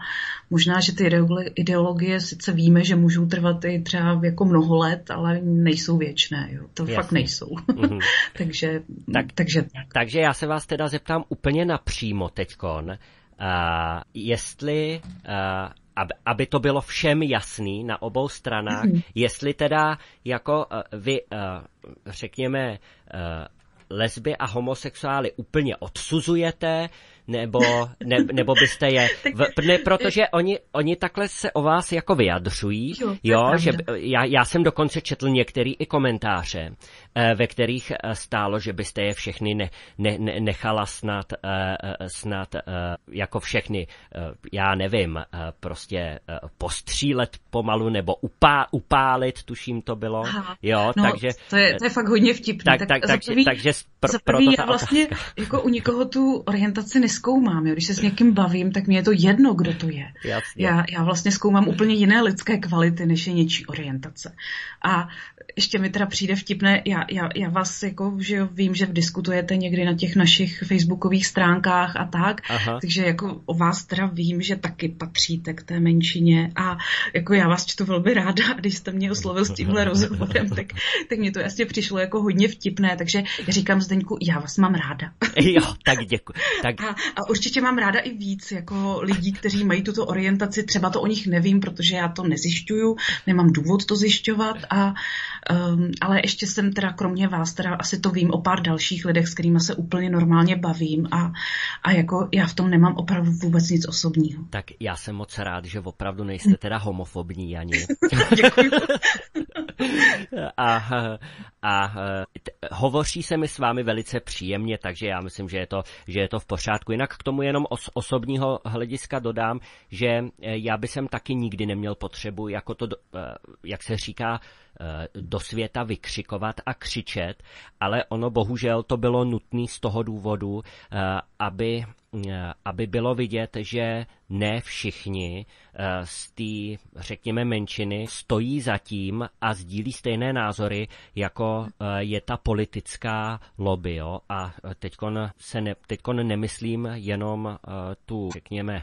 možná, že ty ideologie sice víme, že můžou trvat i třeba jako mnoho let, ale nejsou věčné, jo. To Jasně. fakt nejsou. Mm-hmm. takže, tak, takže Takže já se vás teda zeptám úplně napřímo teďkon, uh, jestli... Uh, Aby, aby to bylo všem jasný na obou stranách, mm-hmm. jestli teda jako uh, vy, uh, řekněme, uh, lesby a homosexuály úplně odsuzujete, nebo, ne, nebo byste je... V, ne, protože oni, oni takhle se o vás jako vyjadřují, jo, jo že já, já jsem dokonce četl některý i komentáře, ve kterých stálo, že byste je všechny ne, ne, ne, nechala snad, snad jako všechny, já nevím, prostě postřílet pomalu, nebo upá, upálit, tuším to bylo. Aha, jo, no, takže, to, je, to je fakt hodně vtipný. Tak, tak, tak, takže, prvý, takže pro, prvý proto ta já vlastně otázka. Jako u nikoho tu orientaci nezkoumám. Jo. Když se s někým bavím, tak mi je to jedno, kdo to je. Já, já vlastně zkoumám úplně jiné lidské kvality, než je něčí orientace. A ještě mi teda přijde vtipné, já, já, já vás jako, že jo, vím, že diskutujete někdy na těch našich facebookových stránkách a tak, Aha. takže jako o vás teda vím, že taky patříte k té menšině a jako já vás čtu velmi ráda a když jste mě oslovil s tímhle rozhovorem, tak, tak mě to jasně přišlo jako hodně vtipné, takže já říkám Zdeňku, já vás mám ráda. Jo, tak děkuji. Tak... A, a určitě mám ráda i víc jako lidí, kteří mají tuto orientaci, třeba to o nich nevím, protože já to nezjišťuju, nemám důvod to zjišťovat, a, um, ale ještě jsem teda kromě vás, teda asi to vím o pár dalších lidech, s kterými se úplně normálně bavím a, a jako já v tom nemám opravdu vůbec nic osobního. Tak já jsem moc rád, že opravdu nejste teda homofobní ani. Děkuji. a, a t- hovoří se mi s vámi velice příjemně, takže já myslím, že je to, že je to v pořádku. Jinak k tomu jenom z osobního hlediska dodám, že já bych sem taky nikdy neměl potřebu, jako to, jak se říká, do světa vykřikovat a křičet, ale ono bohužel to bylo nutné z toho důvodu, aby, aby bylo vidět, že ne všichni z té, řekněme, menšiny stojí za tím a sdílí stejné názory, jako je ta politická lobby. Jo? A teďkon, se ne, teďkon nemyslím jenom tu, řekněme,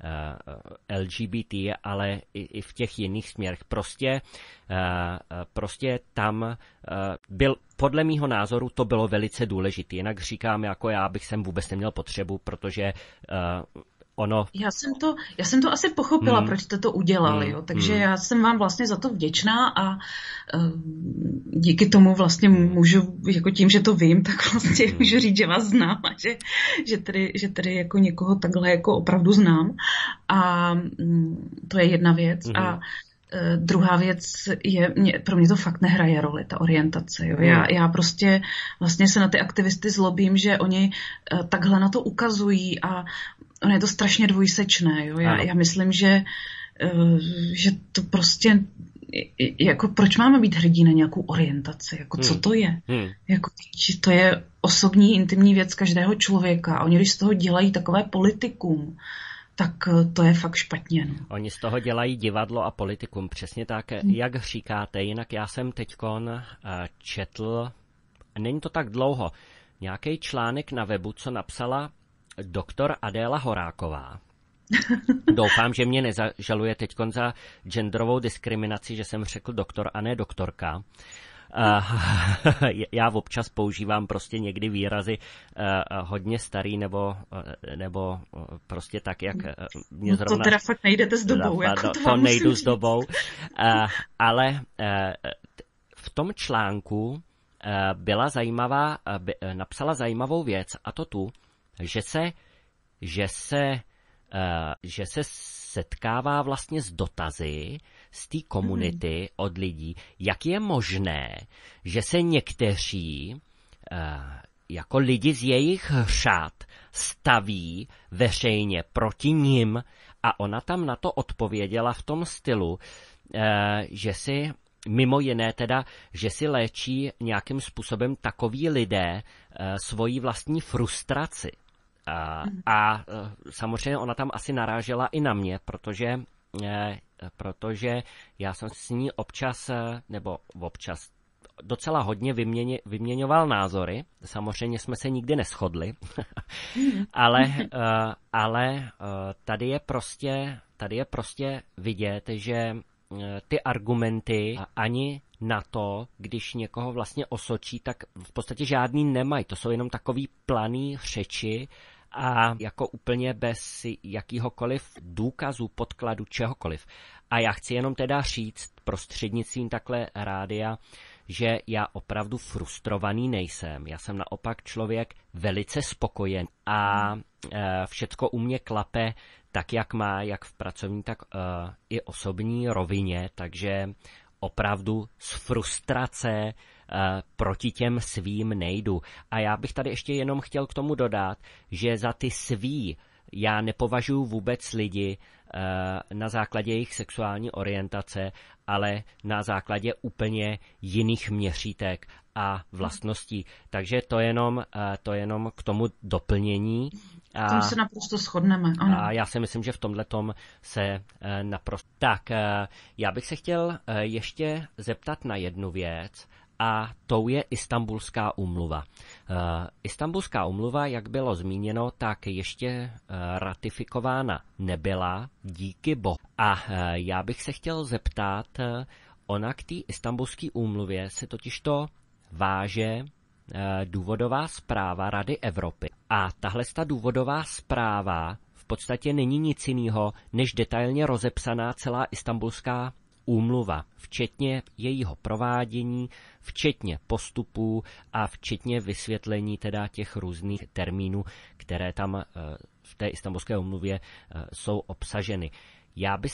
L G B T, ale i, i v těch jiných směrech. Prostě, prostě tam byl, podle mýho názoru, to bylo velice důležité. Jinak říkám, jako já bych sem vůbec neměl potřebu, protože ono... Já jsem to, já jsem to asi pochopila, hmm. proč jste to udělali, hmm. jo. Takže hmm. já jsem vám vlastně za to vděčná a uh, díky tomu vlastně můžu, jako tím, že to vím, tak vlastně hmm. můžu říct, že vás znám a že, že, tedy, že tedy jako někoho takhle jako opravdu znám. A um, to je jedna věc. Hmm. A Uh, druhá věc je, mě, pro mě to fakt nehraje roli, ta orientace. Jo. Já, já prostě vlastně se na ty aktivisty zlobím, že oni uh, takhle na to ukazují a ono je to strašně dvojsečné. Jo. Já, já myslím, že, uh, že to prostě jako proč máme být hrdí na nějakou orientaci? Jako co to je? Hmm. Jako, to je osobní, intimní věc každého člověka. A oni, když z toho dělají takové politikum, tak to je fakt špatně. No. Oni z toho dělají divadlo a politikum, přesně tak, hmm. jak říkáte. Jinak já jsem teďkon četl, není to tak dlouho, nějaký článek na webu, co napsala doktor Adéla Horáková. Doufám, že mě nezažaluje teďkon za genderovou diskriminaci, že jsem řekl doktor a ne doktorka. Uh, já občas používám prostě někdy výrazy uh, hodně starý nebo, uh, nebo uh, prostě tak, jak uh, mě zrovna... No to teda fakt nejdete s dobou. Zda, jako to, to to nejdu s dobou. Uh, ale uh, v tom článku uh, byla zajímavá, uh, by, uh, napsala zajímavou věc, a to tu, že se, že se, uh, že se setkává vlastně s dotazy z té komunity mm. od lidí, jak je možné, že se někteří uh, jako lidi z jejich řád staví veřejně proti nim, a ona tam na to odpověděla v tom stylu, uh, že si mimo jiné teda, že si léčí nějakým způsobem takoví lidé uh, svoji vlastní frustraci. A, a samozřejmě ona tam asi narážela i na mě, protože, protože já jsem s ní občas, nebo občas, docela hodně vyměně, vyměňoval názory. Samozřejmě jsme se nikdy neshodli, ale, uh, ale uh, tady je prostě, tady je prostě vidět, že uh, ty argumenty ani na to, když někoho vlastně osočí, tak v podstatě žádný nemají. To jsou jenom takový planý řeči a jako úplně bez jakýhokoliv důkazu, podkladu, čehokoliv. A já chci jenom teda říct prostřednictvím takhle rádia, že já opravdu frustrovaný nejsem. Já jsem naopak člověk velice spokojen a e, všecko u mě klape tak, jak má, jak v pracovní, tak e, i osobní rovině, takže opravdu z frustrace uh, proti těm svým nejdu. A já bych tady ještě jenom chtěl k tomu dodat, že za ty svý já nepovažuji vůbec lidi uh, na základě jejich sexuální orientace, ale na základě úplně jiných měřítek a vlastností. Takže to jenom, uh, to jenom k tomu doplnění. A, tam se naprosto shodneme. Ano. A já si myslím, že v tomhletom se uh, naprosto... Tak, uh, já bych se chtěl uh, ještě zeptat na jednu věc, a tou je Istanbulská úmluva. Uh, Istanbulská úmluva, jak bylo zmíněno, tak ještě uh, ratifikována nebyla, díky bohu. A uh, já bych se chtěl zeptat, uh, ona k té Istanbulské úmluvě se totižto váže důvodová zpráva Rady Evropy. A tahle ta důvodová zpráva v podstatě není nic jiného, než detailně rozepsaná celá Istanbulská úmluva, včetně jejího provádění, včetně postupů a včetně vysvětlení teda těch různých termínů, které tam v té Istanbulské úmluvě jsou obsaženy. Já bych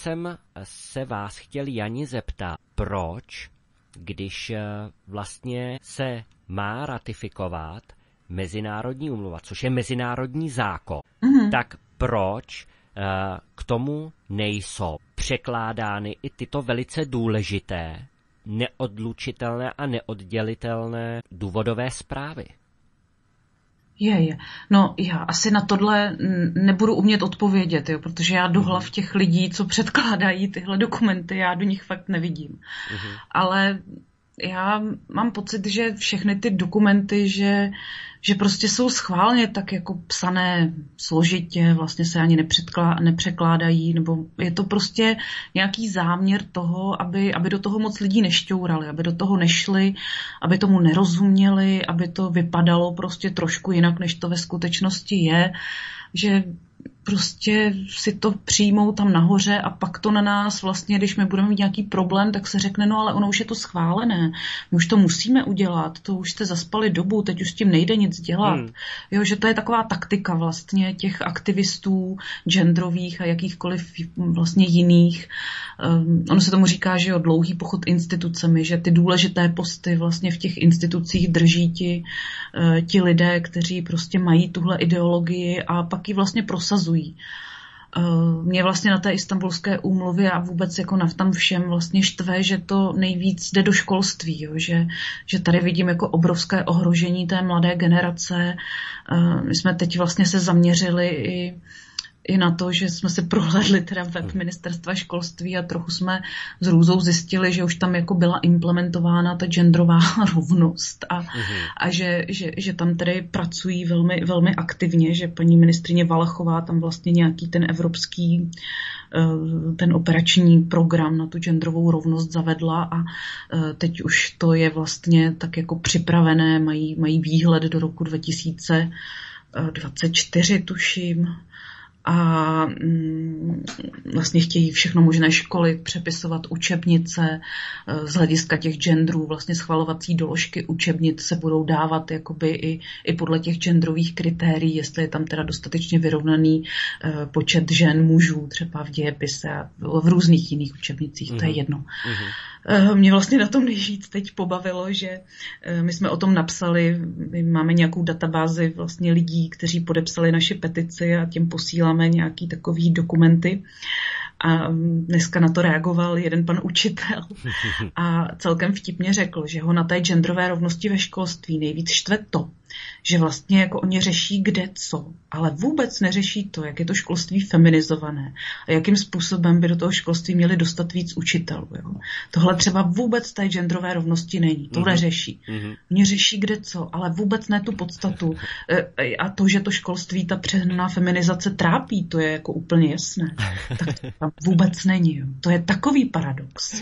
se vás chtěl, Jani, zeptat, proč, když vlastně se má ratifikovat mezinárodní úmluva, což je mezinárodní zákon, mm-hmm. tak proč uh, k tomu nejsou překládány i tyto velice důležité, neodlučitelné a neoddělitelné důvodové zprávy? Je, je. No já asi na tohle nebudu umět odpovědět, jo, protože já do hlav těch lidí, co předkládají tyhle dokumenty, já do nich fakt nevidím. Mm-hmm. Ale já mám pocit, že všechny ty dokumenty, že, že prostě jsou schválně tak jako psané složitě, vlastně se ani nepředklá, nepřekládají, nebo je to prostě nějaký záměr toho, aby, aby do toho moc lidí nešťourali, aby do toho nešli, aby tomu nerozuměli, aby to vypadalo prostě trošku jinak, než to ve skutečnosti je, že prostě si to přijmou tam nahoře a pak to na nás vlastně, když my budeme mít nějaký problém, tak se řekne, no ale ono už je to schválené, my už to musíme udělat, to už jste zaspali dobu, teď už s tím nejde nic dělat. Hmm. Jo, že to je taková taktika vlastně těch aktivistů genderových a jakýchkoliv vlastně jiných. Um, ono se tomu říká, že jo, dlouhý pochod institucemi, že ty důležité posty vlastně v těch institucích drží ti, uh, ti lidé, kteří prostě mají tuhle ideologii a pak ji vlastně prosazují. Mě vlastně na té Istanbulské úmluvě a vůbec jako na tam všem vlastně štve, že to nejvíc jde do školství, jo? Že, že tady vidím jako obrovské ohrožení té mladé generace. My jsme teď vlastně se zaměřili i i na to, že jsme si prohlédli teda web ministerstva školství a trochu jsme s hrůzou zjistili, že už tam jako byla implementována ta genderová rovnost a, uhum. a že, že, že tam tedy pracují velmi, velmi aktivně, že paní ministryně Valachová tam vlastně nějaký ten evropský ten operační program na tu genderovou rovnost zavedla a teď už to je vlastně tak jako připravené, mají, mají výhled do roku dva tisíce dvacet čtyři, tuším. A vlastně chtějí všechno možné školy přepisovat učebnice z hlediska těch genderů, vlastně schvalovací doložky učebnic se budou dávat jakoby i, i podle těch genderových kritérií, jestli je tam teda dostatečně vyrovnaný počet žen, mužů, třeba v dějepise a v různých jiných učebnicích, mm-hmm. to je jedno. Mm-hmm. Mě vlastně na tom nejvíc teď pobavilo, že my jsme o tom napsali, my máme nějakou databázi vlastně lidí, kteří podepsali naši petici a těm posíláme nějaký takový dokumenty a dneska na to reagoval jeden pan učitel a celkem vtipně řekl, že ho na té genderové rovnosti ve školství nejvíc štve to, že vlastně jako oni řeší kde co, ale vůbec neřeší to, jak je to školství feminizované a jakým způsobem by do toho školství měli dostat víc učitelů. Jo. Tohle třeba vůbec té genderové rovnosti není, to neřeší. Mm-hmm. Oni řeší kde co, ale vůbec ne tu podstatu a to, že to školství ta přehnaná feminizace trápí, to je jako úplně jasné. Tak to tam vůbec není. Jo. To je takový paradox.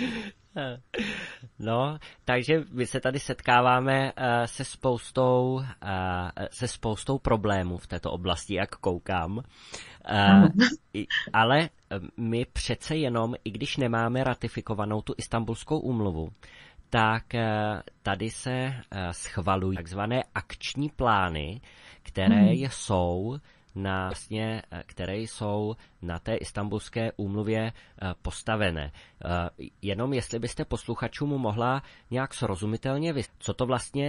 No, takže my se tady setkáváme uh, se spoustou, uh, se spoustou problémů v této oblasti, jak koukám. Uh, ale my přece jenom, i když nemáme ratifikovanou tu Istanbulskou úmluvu, tak uh, tady se uh, schvalují takzvané akční plány, které hmm. jsou na vlastně, které jsou na té Istanbulské úmluvě postavené. Jenom jestli byste posluchačům mohla nějak srozumitelně vysvětlit, co to vlastně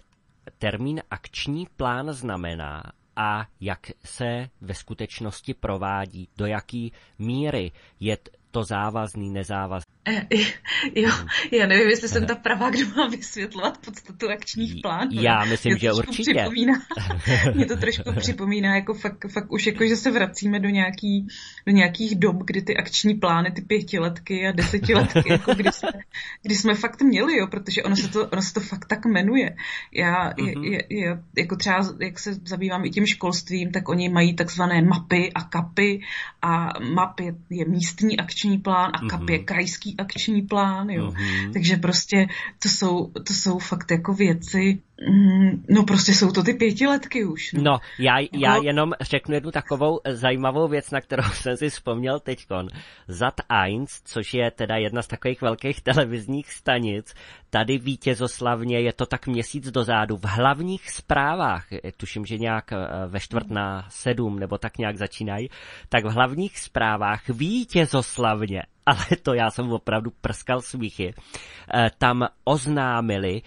termín akční plán znamená a jak se ve skutečnosti provádí, do jaký míry je to závazný, nezávazný. E, jo, já nevím, jestli jsem ta pravá, kdo má vysvětlovat podstatu akčních plánů. Já myslím, že určitě. Připomíná, mě to trošku připomíná, jako fakt, fakt už jako, že se vracíme do, nějaký, do nějakých dob, kdy ty akční plány, ty pětiletky a desetiletky, jako kdy, jsme, kdy jsme fakt měli, jo, protože ono se to, ono se to fakt tak jmenuje. Já, mm-hmm. je, je, jako třeba, jak se zabývám i tím školstvím, tak oni mají takzvané mapy a kapy a map je, je místní akční plán a kap mm-hmm. je krajský akční plán, jo. Mm-hmm. Takže prostě to jsou, to jsou fakt jako věci, no prostě jsou to ty pětiletky už. No, no já, já jenom řeknu jednu takovou zajímavou věc, na kterou jsem si vzpomněl teďkon. Zat jedna, což je teda jedna z takových velkých televizních stanic, tady vítězoslavně, je to tak měsíc dozadu, v hlavních zprávách, tuším, že nějak ve čtvrt na sedm, nebo tak nějak začínají, tak v hlavních zprávách vítězoslavně, ale to já jsem opravdu prskal smíchy, tam oznámili,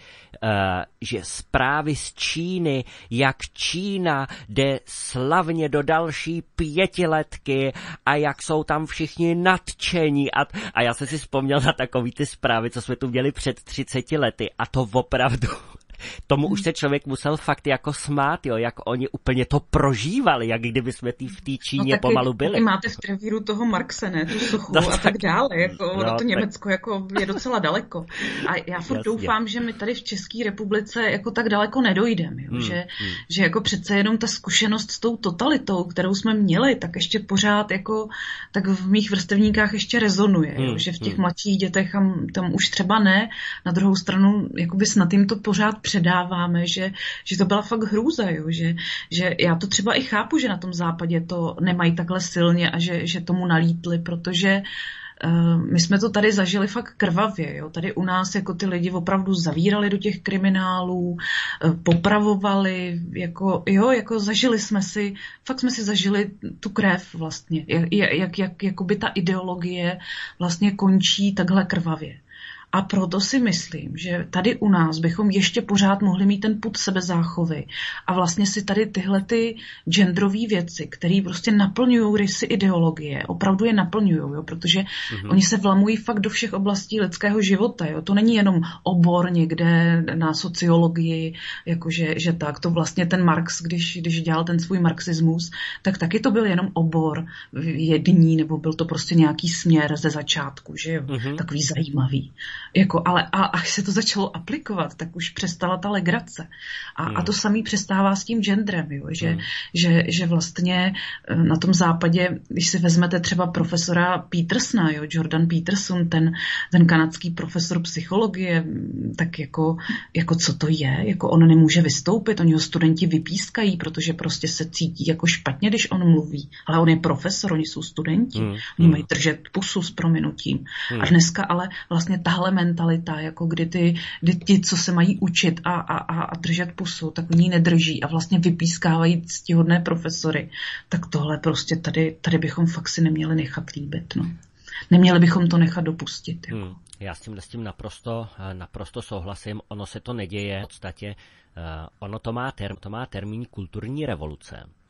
že zprávy z Číny, jak Čína jde slavně do další pětiletky a jak jsou tam všichni nadšení. A, a já jsem si vzpomněl na takový ty zprávy, co jsme tu měli před třiceti lety a to opravdu... Tomu už se člověk musel fakt jako smát, jo, jak oni úplně to prožívali, jak kdyby jsme tý, v té Číně no, taky, pomalu byli. Taky máte v trevíru toho Marxe, ne, tu sochu no, a tak dále, jako no, to Německo tak... jako je docela daleko. A já furt Jasně. doufám, že my tady v České republice jako tak daleko nedojdeme, jo, hmm, že, hmm. že jako přece jenom ta zkušenost s tou totalitou, kterou jsme měli, tak ještě pořád jako, tak v mých vrstevníkách ještě rezonuje, hmm, jo, že v těch hmm. mladších dětech tam, tam už třeba ne, na druhou stranu jakoby snad jim to pořád předáváme, že, že to byla fakt hrůza, jo? Že, že já to třeba i chápu, že na tom západě to nemají takhle silně a že, že tomu nalítli, protože uh, my jsme to tady zažili fakt krvavě. Jo? Tady u nás jako ty lidi opravdu zavírali do těch kriminálů, uh, popravovali, jako, jo, jako zažili jsme si, fakt jsme si zažili tu krev vlastně, jak, jak, jak jakoby ta ideologie vlastně končí takhle krvavě. A proto si myslím, že tady u nás bychom ještě pořád mohli mít ten pud sebezáchovy a vlastně si tady tyhle ty genderové věci, které prostě naplňují rysy ideologie, opravdu je naplňují, jo, protože mm-hmm. oni se vlamují fakt do všech oblastí lidského života. Jo. To není jenom obor někde na sociologii, jakože že tak. To vlastně ten Marx, když, když dělal ten svůj marxismus, tak taky to byl jenom obor jední, nebo byl to prostě nějaký směr ze začátku, že jo, mm-hmm. takový zajímavý. Jako, ale a, až se to začalo aplikovat, tak už přestala ta legrace. A, hmm. a to samý přestává s tím genderem, jo? Že, hmm. že, že vlastně na tom západě, když si vezmete třeba profesora Petersona, jo? Jordan Peterson, ten, ten kanadský profesor psychologie, tak jako, jako co to je? Jako on nemůže vystoupit, oni ho studenti vypískají, protože prostě se cítí jako špatně, když on mluví. Ale on je profesor, oni jsou studenti. Hmm. Oni mají držet pusu s prominutím. Hmm. A dneska ale vlastně tahle mentalita, jako kdy ty, kdy ti, co se mají učit a, a, a držet pusu, tak oni nedrží a vlastně vypískávají ctihodné profesory. Tak tohle prostě tady, tady bychom fakt si neměli nechat líbit. No. Neměli bychom to nechat dopustit. Jako. Hmm. Já s tím, s tím naprosto, naprosto souhlasím. Ono se to neděje. V podstatě uh, ono to má, term, to má termín kulturní revoluce.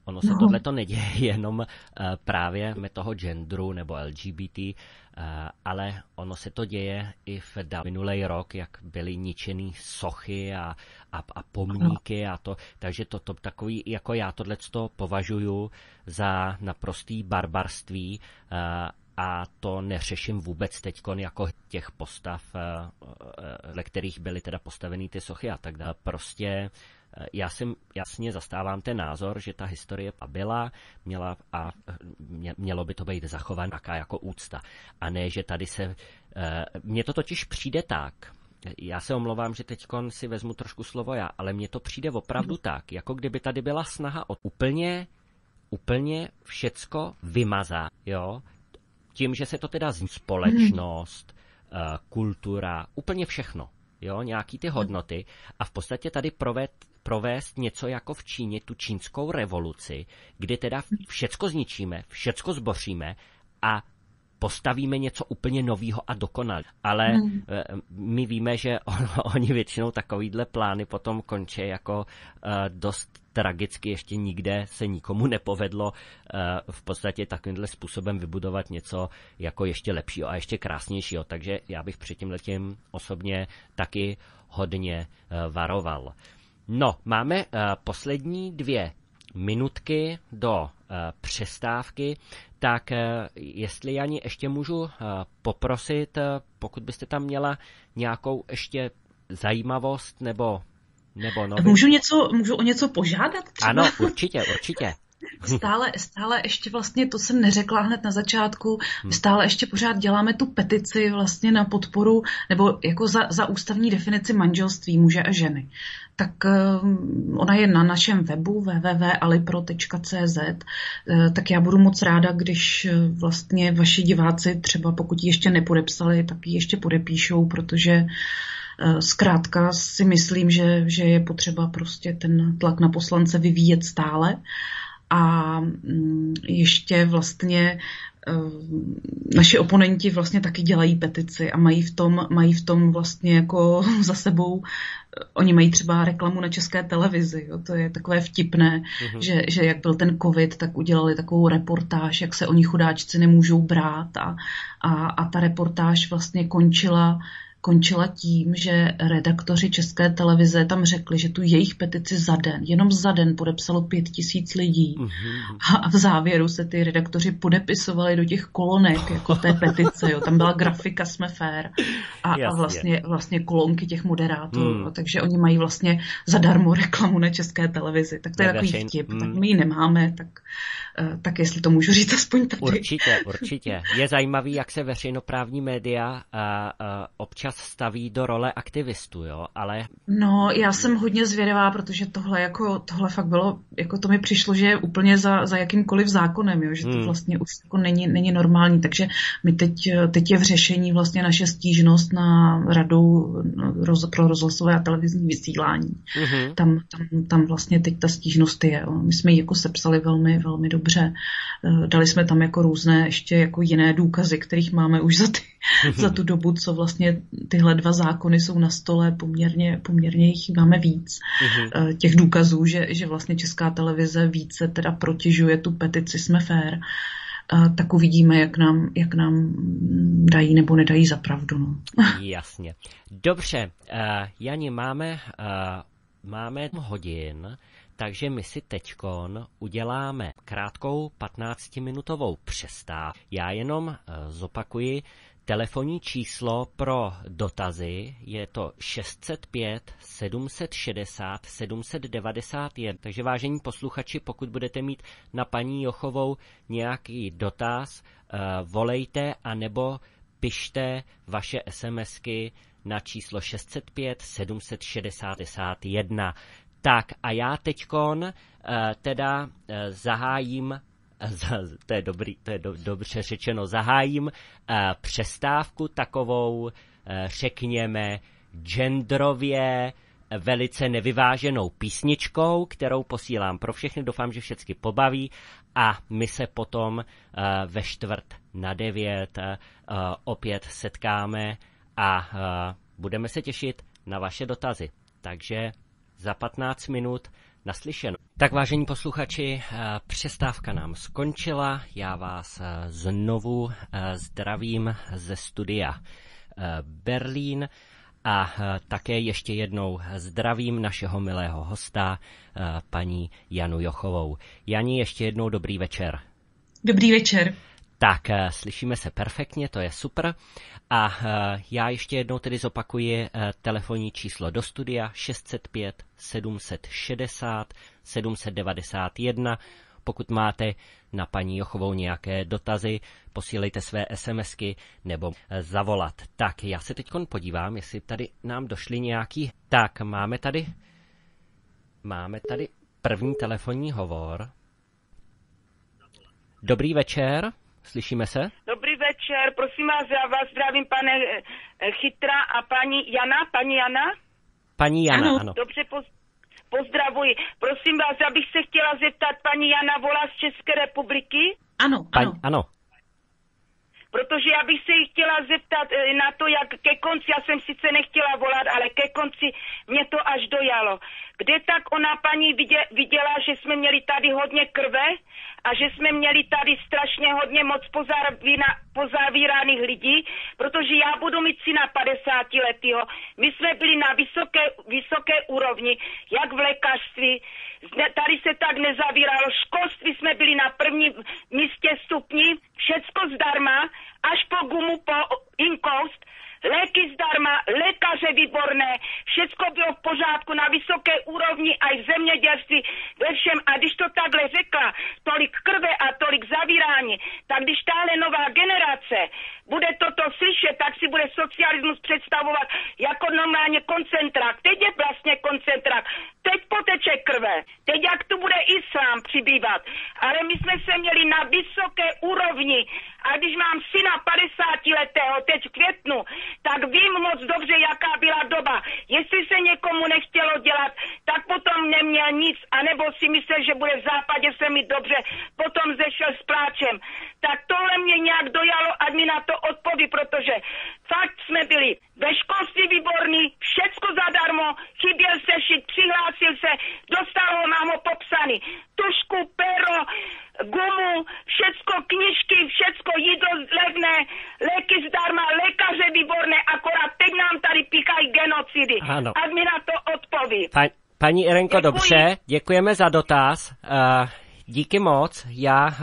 ono se no. tohle to neděje jenom uh, právě toho genderu nebo L G B T, uh, ale ono se to děje i v minulý rok, jak byly ničený sochy a, a, a pomníky a to, takže to, to takový, jako já tohleto považuji za naprostý barbarství, uh, a to neřeším vůbec teďkon jako těch postav, le kterých byly teda postaveny ty sochy a tak dále. Prostě já si jasně zastávám ten názor, že ta historie byla, měla a mělo by to být zachováno taká jako úcta. A ne, že tady se... Mně to totiž přijde tak, já se omlouvám, že teďkon si vezmu trošku slovo já, ale mně to přijde opravdu tak, jako kdyby tady byla snaha o úplně, úplně všecko vymazat, jo? Tím, že se to teda zní společnost, hmm. kultura, úplně všechno, jo, nějaký ty hodnoty a v podstatě tady provést, provést něco jako v Číně, tu čínskou revoluci, kdy teda všecko zničíme, všecko zboříme a postavíme něco úplně novýho a dokonalého. Ale hmm. my víme, že on, oni většinou takovýhle plány potom končí jako uh, dost tragicky, ještě nikde se nikomu nepovedlo uh, v podstatě takovýmhle způsobem vybudovat něco jako ještě lepšího a ještě krásnějšího. Takže já bych před tímhletím osobně taky hodně uh, varoval. No, máme uh, poslední dvě minutky do uh, přestávky, tak uh, jestli, Jani, ještě můžu uh, poprosit, uh, pokud byste tam měla nějakou ještě zajímavost nebo, nebo nový... Můžu, něco, můžu o něco požádat třeba? Ano, určitě, určitě. Stále, stále ještě vlastně, to jsem neřekla hned na začátku, hmm. stále ještě pořád děláme tu petici vlastně na podporu, nebo jako za, za ústavní definici manželství muže a ženy. Tak um, ona je na našem webu w w w tečka alipro tečka c z, uh, tak já budu moc ráda, když uh, vlastně vaši diváci třeba pokud ji ještě nepodepsali, tak ji ještě podepíšou, protože uh, zkrátka si myslím, že, že je potřeba prostě ten tlak na poslance vyvíjet stále. A ještě vlastně naši oponenti vlastně taky dělají petici a mají v tom, mají v tom vlastně jako za sebou, oni mají třeba reklamu na České televizi, jo, to je takové vtipné, mm-hmm. že, že jak byl ten covid, tak udělali takovou reportáž, jak se oni chudáčci nemůžou brát a, a, a ta reportáž vlastně končila končila tím, že redaktoři České televize tam řekli, že tu jejich petici za den, jenom za den podepsalo pět tisíc lidí. Mm-hmm. A v závěru se ty redaktoři podepisovali do těch kolonek jako té petice. Jo. Tam byla grafika Jsme fér a, a vlastně, vlastně kolonky těch moderátorů. Mm. Takže oni mají vlastně zadarmo reklamu na České televizi. Tak to je takový vtip. Mm. Tak my ji nemáme, tak, tak jestli to můžu říct aspoň tady. Určitě, určitě. Je zajímavý, jak se veřejnoprávní média a, a občas staví do role aktivistů, jo, ale... No, já jsem hodně zvědavá, protože tohle jako, tohle fakt bylo, jako to mi přišlo, že je úplně za, za jakýmkoliv zákonem, jo, že to hmm. vlastně už jako není, není normální, takže my teď, teď je v řešení vlastně naše stížnost na Radu roz, pro rozhlasové a televizní vysílání. Hmm. Tam, tam, tam vlastně teď ta stížnost je, jo. My jsme ji jako sepsali velmi, velmi dobře. Dali jsme tam jako různé ještě jako jiné důkazy, kterých máme už za ty za tu dobu, co vlastně tyhle dva zákony jsou na stole, poměrně, poměrně jich máme víc. Mm-hmm. Těch důkazů, že, že vlastně Česká televize více teda protěžuje tu petici Jsme fér, tak uvidíme, jak nám, jak nám dají nebo nedají za pravdu. No. Jasně. Dobře, uh, Jani, máme, uh, máme hodin, takže my si teďkon uděláme krátkou patnáctiminutovou přestávku. Já jenom uh, zopakuji, telefonní číslo pro dotazy je to šest set pět sedm set šedesát sedm set devadesát jedna. Takže vážení posluchači, pokud budete mít na paní Jochovou nějaký dotaz, uh, volejte anebo pište vaše SMSky na číslo šest set pět sedm set šedesát jedna. Tak a já teďkon uh, teda uh, zahájím to je dobrý, to je do, dobře řečeno, zahájím uh, přestávku takovou, uh, řekněme, genderově velice nevyváženou písničkou, kterou posílám pro všechny, doufám, že všechny pobaví a my se potom uh, ve čtvrt na devět uh, opět setkáme a uh, budeme se těšit na vaše dotazy. Takže za patnáct minut Naslyšeno. Tak vážení posluchači, přestávka nám skončila. Já vás znovu zdravím ze studia Berlín a také ještě jednou zdravím našeho milého hosta, paní Janu Jochovou. Jani, ještě jednou dobrý večer. Dobrý večer. Tak, slyšíme se perfektně, to je super. A já ještě jednou tedy zopakuji telefonní číslo do studia šest set pět sedm set šedesát sedm set devadesát jedna. Pokud máte na paní Jochovou nějaké dotazy, posílejte své SMSky nebo zavolat. Tak, já se teď podívám, jestli tady nám došly nějaký... Tak, máme tady... Máme tady první telefonní hovor. Dobrý večer. Slyšíme se? Dobrý večer, prosím vás, já vás zdravím, pane Chytra a paní Jana, paní Jana? Paní Jana, ano. ano. Dobře, poz, pozdravuji. Prosím vás, já bych se chtěla zeptat, paní Jana volá z České republiky? Ano, Paň, ano. ano. Protože já bych se jí chtěla zeptat na to, jak ke konci, já jsem sice nechtěla volat, ale ke konci mě to až dojalo. Kde tak ona paní viděla, že jsme měli tady hodně krve a že jsme měli tady strašně hodně moc pozavíraných lidí, protože já budu mít syna padesátiletýho. My jsme byli na vysoké, vysoké úrovni, jak v lékařství, tady se tak nezavíralo, školství jsme byli na prvním místě stupni, všecko zdarma, až po gumu, po inkoust, léky zdarma, lékaře výborné, všecko bylo v pořádku na vysoké úrovni, aj v zemědělství, ve všem. A když to takhle řekla, tolik krve a tolik zavírání, tak když tahle nová generace bude toto slyšet, tak si bude socialismus představovat jako normálně koncentrák. Teď je vlastně koncentrák. Teď poteče krve. Teď jak tu bude islám přibývat. Ale my jsme se měli na vysoké úrovni. A když mám syna padesátiletého teď v květnu, tak vím moc dobře, jaká byla doba. Jestli se někomu nechtělo dělat, tak potom neměl nic, anebo si myslel, že bude v západě se mi dobře, potom zešel s pláčem. Tak tohle mě nějak dojalo, ať mi na to odpoví, protože fakt jsme byli ve školství výborný, všecko zadarmo, chyběl se šit, přihlásil se, dostal ho, mám ho popsaný. Tušku, pero, gumu, všecko, knížky, všecko, jídlo levné, léky zdarma, lékaře výborné, akorát teď nám tady píchají genocidy. Ano. Ať mi na to odpoví. Pa, paní Irenko, Děkuji. Dobře, děkujeme za dotaz. Uh, díky moc. Já, uh,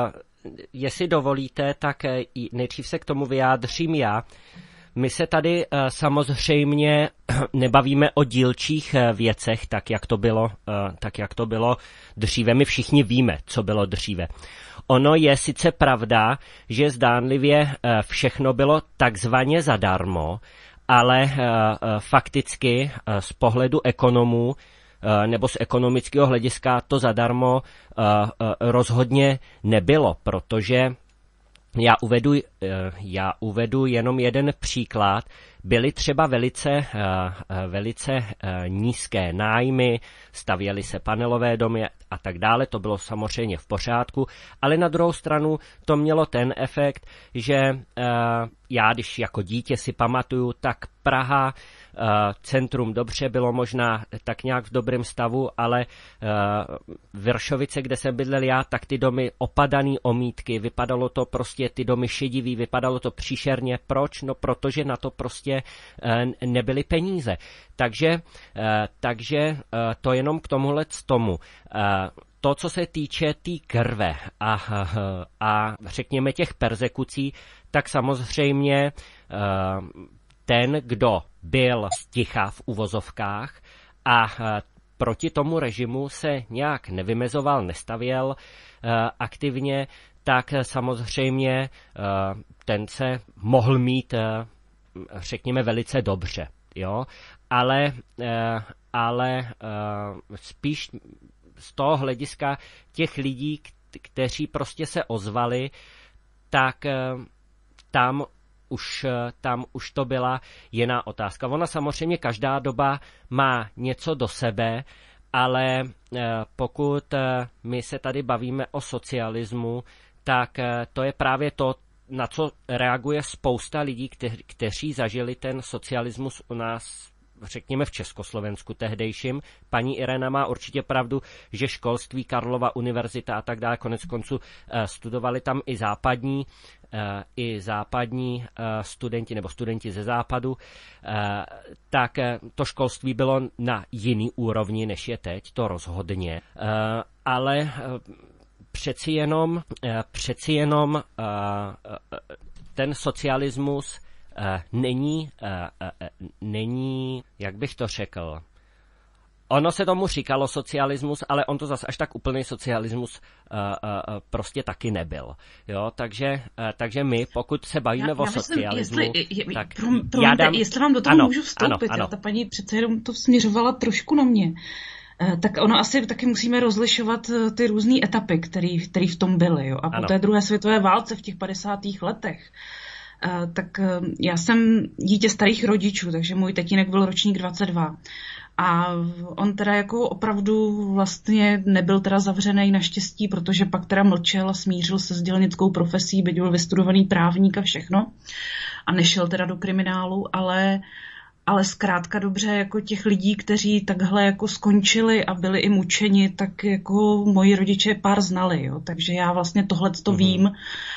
jestli dovolíte, tak uh, nejdřív se k tomu vyjádřím já. My se tady uh, samozřejmě nebavíme o dílčích uh, věcech, tak jak to bylo, uh, tak jak to bylo dříve. My všichni víme, co bylo dříve. Ono je sice pravda, že zdánlivě uh, všechno bylo takzvaně zadarmo, ale uh, uh, fakticky uh, z pohledu ekonomů uh, nebo z ekonomického hlediska to zadarmo uh, uh, rozhodně nebylo, protože Já uvedu, já uvedu jenom jeden příklad. Byly třeba velice, velice nízké nájmy, stavěly se panelové domy a tak dále, to bylo samozřejmě v pořádku, ale na druhou stranu to mělo ten efekt, že já, když jako dítě si pamatuju, tak Praha, centrum dobře, bylo možná tak nějak v dobrém stavu, ale Vršovice, kde jsem bydlel já, tak ty domy opadaný omítky, vypadalo to prostě, ty domy šedivý, vypadalo to příšerně. Proč? No protože na to prostě nebyly peníze. Takže, takže to jenom k tomuhle z tomu. To, co se týče té tý krve a, a řekněme těch perzekucí, tak samozřejmě ten, kdo byl sticha v uvozovkách a proti tomu režimu se nějak nevymezoval, nestavěl aktivně, tak samozřejmě ten se mohl mít, řekněme, velice dobře. Jo? Ale, ale spíš z toho hlediska těch lidí, kteří prostě se ozvali, tak tam už, tam už to byla jiná otázka. Ona samozřejmě každá doba má něco do sebe, ale pokud my se tady bavíme o socialismu, tak to je právě to, na co reaguje spousta lidí, kte- kteří zažili ten socialismus u nás řekněme v Československu tehdejším. Paní Irena má určitě pravdu, že školství, Karlova univerzita a tak dále, konec konců studovali tam i západní, i západní studenti nebo studenti ze západu, tak to školství bylo na jiný úrovni, než je teď, to rozhodně. Ale přeci jenom, přeci jenom ten socialismus není, není, jak bych to řekl, ono se tomu říkalo socialismus, ale on to zase až tak úplný socialismus uh, uh, prostě taky nebyl. Jo, takže, uh, takže my, pokud se bavíme já, o já myslím, socialismu, jestli, je, tak prom, prom, já dám... jestli vám do toho ano, můžu vstoupit, ano, ano. Ta paní přece jenom to směřovala trošku na mě. Uh, tak ono asi taky musíme rozlišovat uh, ty různé etapy, které v tom byly. Jo? A po ano. té druhé světové válce v těch padesátých letech, Uh, tak uh, já jsem dítě starých rodičů, takže můj tatínek byl ročník dvacet dva. A on teda jako opravdu vlastně nebyl teda zavřený naštěstí, protože pak teda mlčel a smířil se s dělnickou profesí, byť byl vystudovaný právník a všechno. A nešel teda do kriminálu, ale, ale zkrátka dobře jako těch lidí, kteří takhle jako skončili a byli i mučeni, tak jako moji rodiče pár znali. Jo? Takže já vlastně tohleto mm-hmm. vím.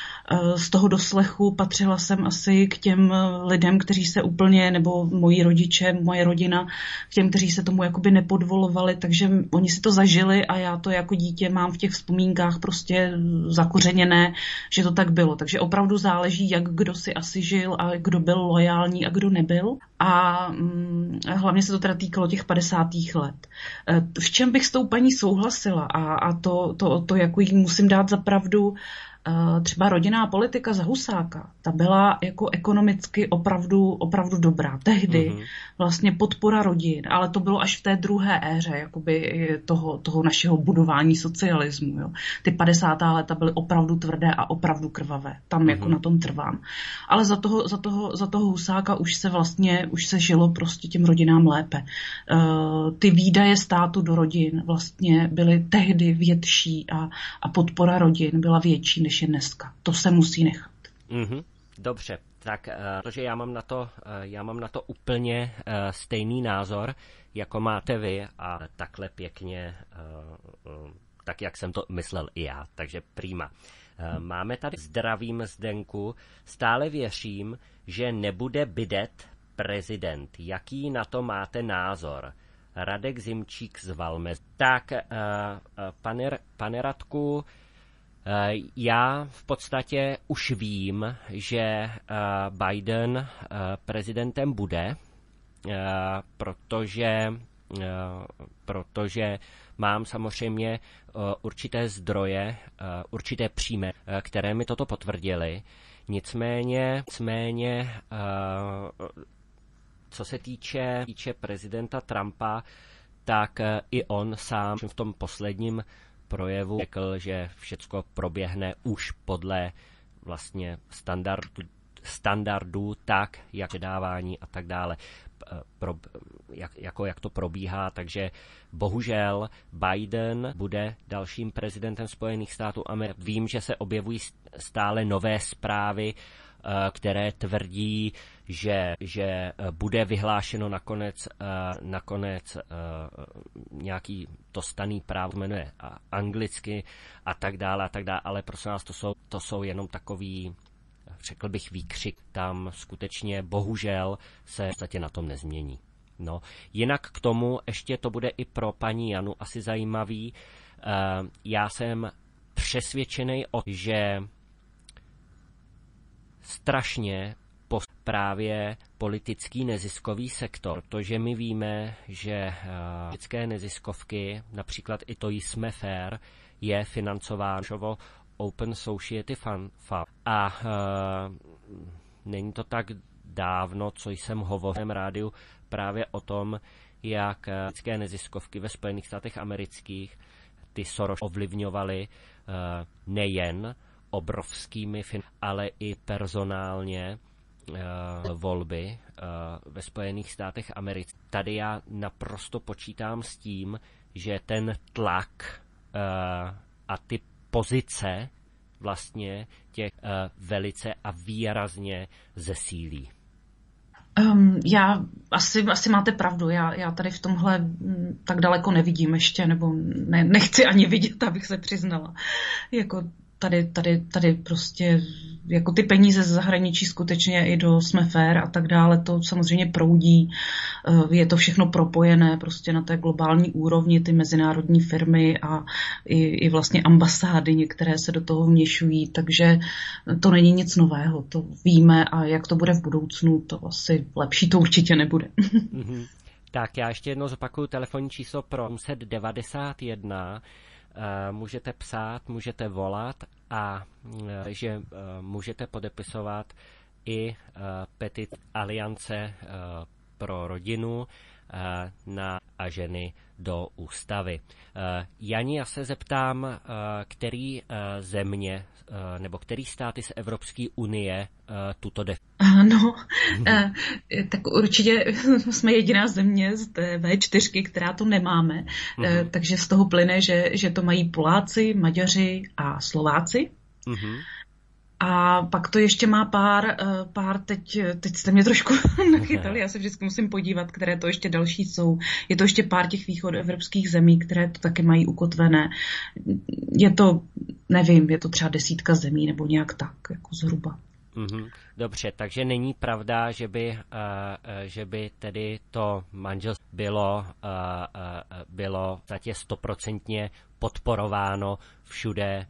Z toho doslechu patřila jsem asi k těm lidem, kteří se úplně, nebo moji rodiče, moje rodina, k těm, kteří se tomu jakoby nepodvolovali, takže oni si to zažili a já to jako dítě mám v těch vzpomínkách prostě zakořeněné, že to tak bylo. Takže opravdu záleží, jak kdo si asi žil a kdo byl loajální a kdo nebyl. A hm, hlavně se to teda týkalo těch padesátých let. V čem bych s tou paní souhlasila a, a to, to, to jako jí musím dát za pravdu, třeba rodinná politika za Husáka, ta byla jako ekonomicky opravdu, opravdu dobrá. Tehdy mm-hmm. vlastně podpora rodin, ale to bylo až v té druhé éře jakoby toho, toho našeho budování socialismu. Jo. Ty padesátá léta byly opravdu tvrdé a opravdu krvavé. Tam mm-hmm. jako na tom trvám. Ale za toho, za toho, za toho Husáka už se vlastně, už se žilo prostě těm rodinám lépe. Uh, ty výdaje státu do rodin vlastně byly tehdy větší a, a podpora rodin byla větší než je dneska. To se musí nechat. Mm-hmm. Dobře, tak protože já mám na to, já mám na to úplně uh, stejný názor, jako máte vy a takhle pěkně, uh, uh, tak jak jsem to myslel i já, takže prima. Uh, máme tady zdravím Zdenku, stále věřím, že nebude bidet prezident. Jaký na to máte názor? Radek Zimčík z Valmez. Tak, uh, uh, pane, pane Radku, já v podstatě už vím, že Biden prezidentem bude, protože, protože mám samozřejmě určité zdroje, určité příjmy, které mi toto potvrdily. Nicméně, nicméně co se týče, týče prezidenta Trumpa, tak i on sám v tom posledním projevu řekl, že všecko proběhne už podle vlastně standardu, standardů, tak, jak předávání a tak dále, pro, jak, jako jak to probíhá, takže bohužel Biden bude dalším prezidentem Spojených států Ameriky. Vím, že se objevují stále nové zprávy, které tvrdí, že, že bude vyhlášeno nakonec, nakonec nějaký to staný právo, jmenuje anglicky a tak dále, a tak dále, ale prosím nás, to jsou, to jsou jenom takový, řekl bych, výkřik. Tam skutečně bohužel se v podstatě na tom nezmění. No, jinak k tomu ještě to bude i pro paní Janu asi zajímavý. Já jsem přesvědčený o tom, že strašně po právě politický neziskový sektor, protože my víme, že politické neziskovky, například i to Jsme Fair, je financováno Open Society Fund. A uh, není to tak dávno, co jsem hovořil v rádiu právě o tom, jak politické neziskovky ve Spojených státech amerických ty Soros ovlivňovaly uh, nejen obrovskými fin- ale i personálně uh, volby uh, ve Spojených státech amerických. Tady já naprosto počítám s tím, že ten tlak uh, a ty pozice vlastně těch uh, velice a výrazně zesílí. Um, Já asi, asi máte pravdu, já, já tady v tomhle tak daleko nevidím ještě, nebo ne, nechci ani vidět, abych se přiznala. Jako tady, tady, tady prostě jako ty peníze ze zahraničí skutečně i do Jsme fér a tak dále, to samozřejmě proudí, je to všechno propojené prostě na té globální úrovni, ty mezinárodní firmy a i, i vlastně ambasády některé se do toho vměšují, takže to není nic nového, to víme a jak to bude v budoucnu, to asi lepší to určitě nebude. Mm-hmm. Tak já ještě jednou zopakuju telefonní číslo pro sedm set devadesát jedna. Můžete psát, můžete volat a že můžete podepisovat i petici Aliance pro rodinu na a ženy do ústavy. Jani, já se zeptám, který země nebo který státy z Evropské unie tuto definici? No, tak určitě jsme jediná země z té vé čtyři, která to nemáme, uh-huh. takže z toho plyne, že, že to mají Poláci, Maďaři a Slováci. Uh-huh. A pak to ještě má pár, pár teď, teď jste mě trošku nachytali, já se vždycky musím podívat, které to ještě další jsou. Je to ještě pár těch východoevropských zemí, které to taky mají ukotvené. Je to, nevím, je to třeba desítka zemí nebo nějak tak, jako zhruba. Mm-hmm. Dobře, takže není pravda, že by, uh, že by tedy to manželství bylo, uh, uh, bylo zatě stoprocentně podporováno všude.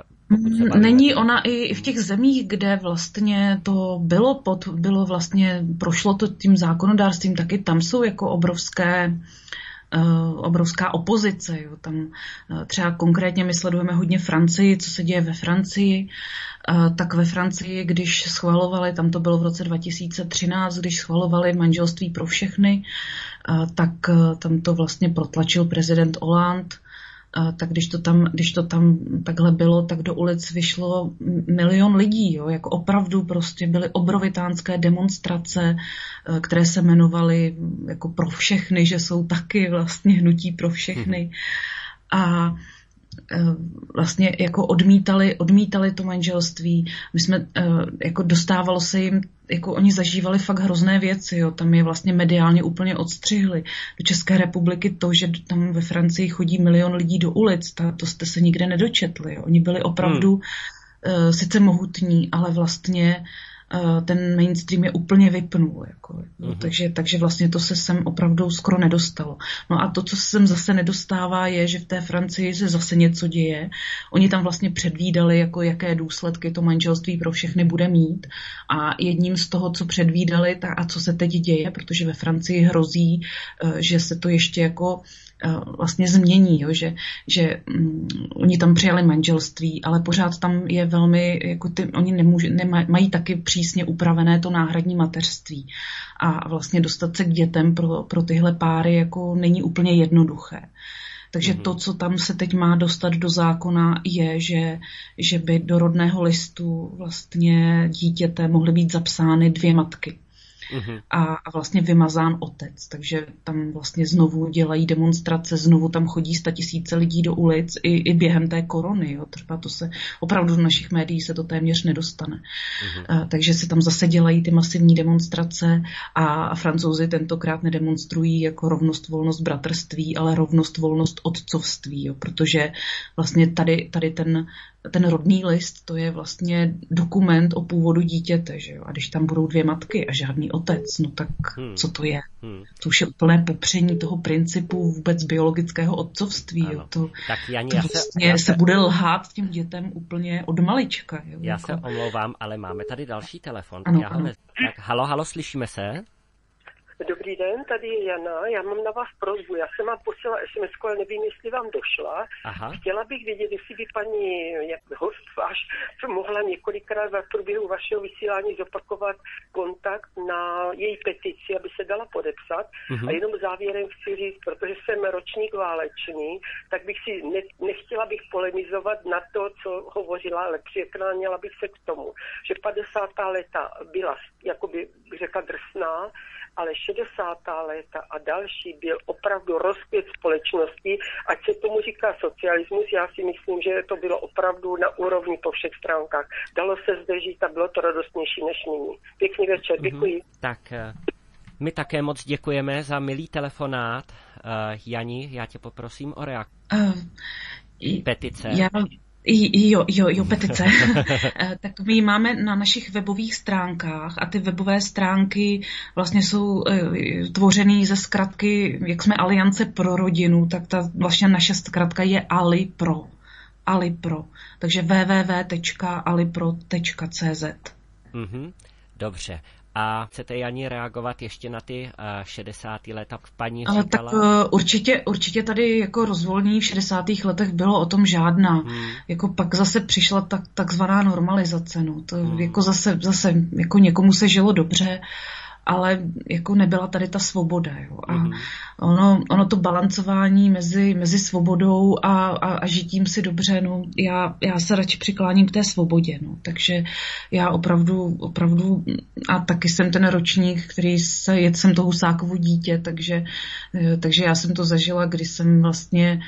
Uh, není ona i v těch zemích, kde vlastně to bylo, pod, bylo vlastně, prošlo to tím zákonodárstvím, taky tam jsou jako obrovské Uh, obrovská opozice. Jo. Tam uh, třeba konkrétně my sledujeme hodně Francii, co se děje ve Francii. Uh, tak ve Francii, když schvalovali, tam to bylo v roce dva tisíce třináct, když schvalovali manželství pro všechny, uh, tak uh, tam to vlastně protlačil prezident Hollande. Uh, tak když to, tam, když to tam takhle bylo, tak do ulic vyšlo milion lidí. Jo. Jako opravdu prostě byly obrovitánské demonstrace, uh, které se jmenovaly jako pro všechny, že jsou taky vlastně hnutí pro všechny. A vlastně jako odmítali, odmítali to manželství. My jsme, jako dostávalo se jim, jako oni zažívali fakt hrozné věci, jo. Tam je vlastně mediálně úplně odstřihli. Do České republiky to, že tam ve Francii chodí milion lidí do ulic, ta, to jste se nikde nedočetli, jo. Oni byli opravdu hmm. uh, sice mohutní, ale vlastně uh, ten mainstream je úplně vypnul, jako, mm-hmm. takže, takže vlastně to se sem opravdu skoro nedostalo. No a to, co se sem zase nedostává, je, že v té Francii se zase něco děje. Oni tam vlastně předvídali, jako jaké důsledky to manželství pro všechny bude mít a jedním z toho, co předvídali ta, a co se teď děje, protože ve Francii hrozí, uh, že se to ještě jako vlastně změní, jo, že, že um, oni tam přijali manželství, ale pořád tam je velmi, jako ty, oni nemůže, nemaj, mají taky přísně upravené to náhradní mateřství a vlastně dostat se k dětem pro, pro tyhle páry jako není úplně jednoduché. Takže mm-hmm. to, co tam se teď má dostat do zákona, je, že, že by do rodného listu vlastně dítěte mohly být zapsány dvě matky. Uhum. A, a vlastně vymazán otec, takže tam vlastně znovu dělají demonstrace, znovu tam chodí statisíce lidí do ulic i, i během té korony, jo. Třeba to se opravdu do našich médií se to téměř nedostane. A, takže se tam zase dělají ty masivní demonstrace a, a Francouzi tentokrát nedemonstrují jako rovnost, volnost, bratrství, ale rovnost, volnost, otcovství, jo. Protože vlastně tady, tady ten ten rodný list, to je vlastně dokument o původu dítěte, že jo? A když tam budou dvě matky a žádný otec, no tak hmm. co to je? Hmm. To už je úplné popření toho principu vůbec biologického otcovství. Jo? To, tak Jani, to já vlastně se, se bude lhát těm dětem úplně od malička. Jo? Já jako... se omlouvám, ale máme tady další telefon. Ano, já ano. Ne... Tak, halo, halo, slyšíme se? Dobrý den, tady je Jana. Já mám na vás prosbu. Já jsem vám posílala es em esku, ale nevím, jestli vám došla. Aha. Chtěla bych vědět, jestli by paní jak host váš mohla několikrát v průběhu vašeho vysílání zopakovat kontakt na její petici, aby se dala podepsat. Uh-huh. A jenom závěrem chci říct, protože jsem ročník válečný, tak bych si ne, nechtěla bych polemizovat na to, co hovořila, ale přiklánila bych se k tomu, že padesátá léta byla, jakoby řekla, drsná, ale šedesátá léta a další byl opravdu rozkvět společnosti, ať se tomu říká socialismus, já si myslím, že to bylo opravdu na úrovni po všech stránkách. Dalo se zde žít a bylo to radostnější než nyní. Pěkný večer, děkuji. Mm-hmm. Tak My také moc děkujeme za milý telefonát. Uh, Jani, já tě poprosím o reakci. Uh, Petice. Já... Jo, jo, jo, petice. Tak my máme na našich webových stránkách a ty webové stránky vlastně jsou tvořený ze zkratky, jak jsme Aliance pro rodinu, tak ta vlastně naše zkratka je AliPro. AliPro. Takže w w w tečka alipro tečka c z. Mm-hmm, dobře. A chcete, Jani, reagovat ještě na ty uh, šedesátá léta? Paní Ale říkala... tak uh, určitě, určitě tady jako rozvolnění v šedesátých letech bylo o tom žádná. Hmm. Jako pak zase přišla tak, takzvaná normalizace. No. To hmm. jako zase, zase jako někomu se žilo dobře, ale jako nebyla tady ta svoboda. Jo. A mm. ono, ono to balancování mezi, mezi svobodou a, a, a žitím si dobře, no, já, já se radši přikláním k té svobodě. No. Takže já opravdu, opravdu, a taky jsem ten ročník, který se, jet jsem to Husákovo dítě, takže, takže já jsem to zažila, když jsem vlastně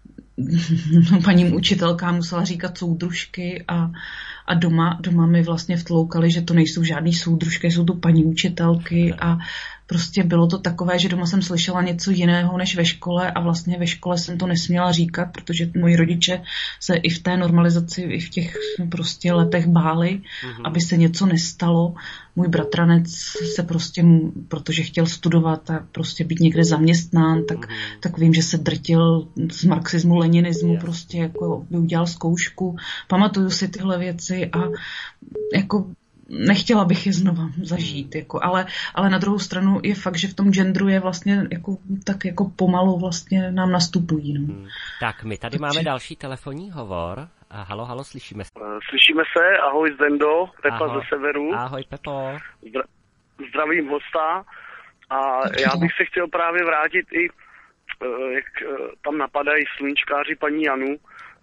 paním učitelkám musela říkat soudružky a, a doma, doma mi vlastně vtloukali, že to nejsou žádný soudružky, jsou to paní učitelky a prostě bylo to takové, že doma jsem slyšela něco jiného než ve škole a vlastně ve škole jsem to nesměla říkat, protože moji rodiče se i v té normalizaci, i v těch prostě letech báli, mm-hmm. aby se něco nestalo. Můj bratranec se prostě, protože chtěl studovat a prostě být někde zaměstnán, tak, mm-hmm. tak vím, že se drtil z marxismu, leninismu, yes. prostě jako by udělal zkoušku. Pamatuju si tyhle věci a jako nechtěla bych je znova zažít, jako, ale, ale na druhou stranu je fakt, že v tom genderu je vlastně jako, tak jako pomalu vlastně nám nastupují. No. Hmm. Tak, my tady Takže... máme další telefonní hovor. A halo, halo, slyšíme se. Slyšíme se, ahoj Zdendo, Pepa ahoj. Ze severu. Ahoj Pepo. Zdra... Zdravím hosta a já bych se chtěl právě vrátit i, jak tam napadají sluníčkáři paní Janu,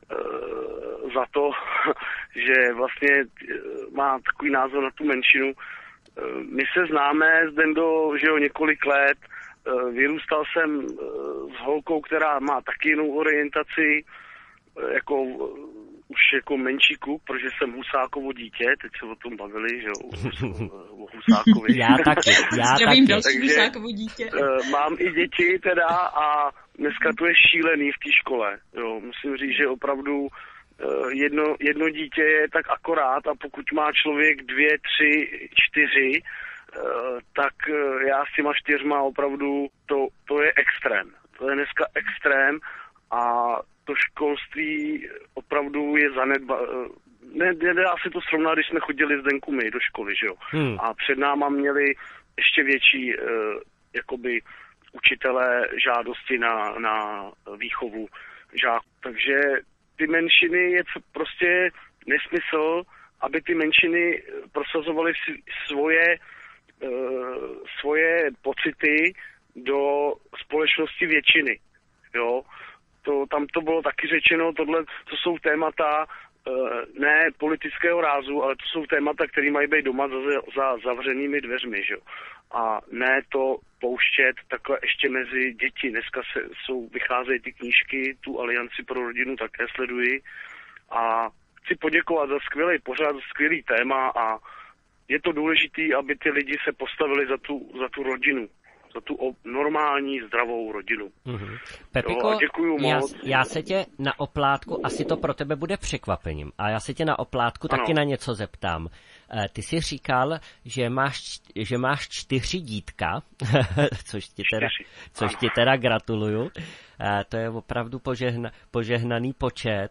za to, že vlastně má takový názor na tu menšinu. My se známe s Dendo, že jo, několik let. Vyrůstal jsem s holkou, která má taky jinou orientaci, jako už jako menší kluk, protože jsem Husákovo dítě, teď se o tom bavili, že jo, o Husákovi. Já taky, já Zdravím taky. další Husákovo dítě. Mám i děti teda a dneska to je šílený v té škole. Jo. Musím říct, že opravdu jedno, jedno dítě je tak akorát a pokud má člověk dvě, tři, čtyři, tak já s těma čtyřma opravdu, to, to je extrém. To je dneska extrém a to školství opravdu je zanedba... Ne, nedá se to srovnat, když jsme chodili s Denku my do školy, že jo. Hmm. A před náma měli ještě větší, jakoby, učitelé žádosti na, na výchovu žáků. Takže ty menšiny je prostě nesmysl, aby ty menšiny prosazovaly svoje, svoje pocity do společnosti většiny. Jo? To, tam to bylo taky řečeno, tohle to jsou témata ne politického rázu, ale to jsou témata, které mají být doma za, za zavřenými dveřmi. Že jo? A ne to pouštět takhle ještě mezi děti. Dneska se, jsou, vycházejí ty knížky, tu Alianci pro rodinu také sleduji. A chci poděkovat za skvělý pořad, za skvělý téma a je to důležité, aby ty lidi se postavili za tu, za tu rodinu. Za tu normální, zdravou rodinu. Mm-hmm. Pepiko, jo, děkuju moc. Já, já se tě na oplátku, asi to pro tebe bude překvapením, a já se tě na oplátku ano. taky na něco zeptám. Ty jsi říkal, že máš, že máš čtyři dítka, což ti teda, což ti teda gratuluju. To je opravdu požehna, požehnaný počet.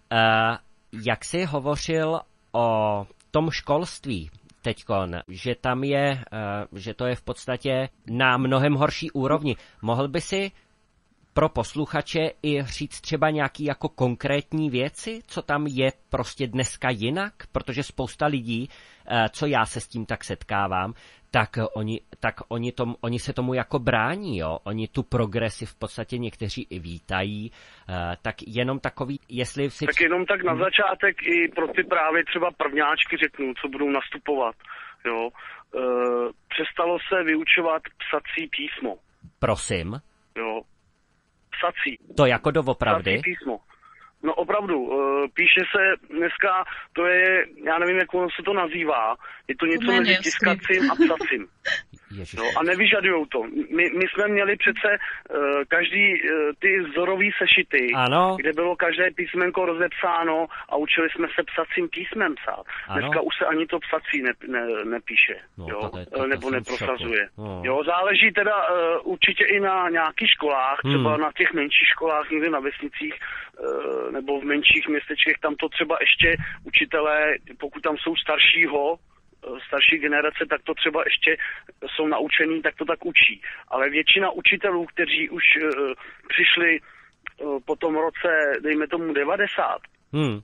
Jak jsi hovořil o tom školství teďkon, že tam je, že to je v podstatě na mnohem horší úrovni. Mohl by si pro posluchače i říct třeba nějaký jako konkrétní věci, co tam je prostě dneska jinak? Protože spousta lidí, co já se s tím tak setkávám, tak oni, tak oni, tom, oni se tomu jako brání, jo? Oni tu progresi v podstatě někteří i vítají, tak jenom takový, jestli si... Tak jenom tak na začátek i pro ty právě třeba prvňáčky řeknu, co budou nastupovat, jo? E, přestalo se vyučovat psací písmo. Prosím? Jo. Psací. To jako doopravdy? Psací písmo. No opravdu, píše se dneska, to je, já nevím, jak se to nazývá, je to něco mezi tiskacím a psacím. No, a nevyžadujou to. My, my jsme měli přece uh, každý uh, ty vzorový sešity, ano. kde bylo každé písmenko rozepsáno a učili jsme se psacím písmem psát. Ano. Dneska už se ani to psací ne, ne, nepíše, no, jo? To je, to, to nebo neprosazuje. No. Jo, záleží teda uh, určitě i na nějakých školách, hmm. třeba na těch menších školách, někde na vesnicích, uh, nebo v menších městečkech, tam to třeba ještě učitelé, pokud tam jsou staršího, starší generace, tak to třeba ještě jsou naučený, tak to tak učí. Ale většina učitelů, kteří už uh, přišli uh, po tom roce, dejme tomu devadesát, hmm.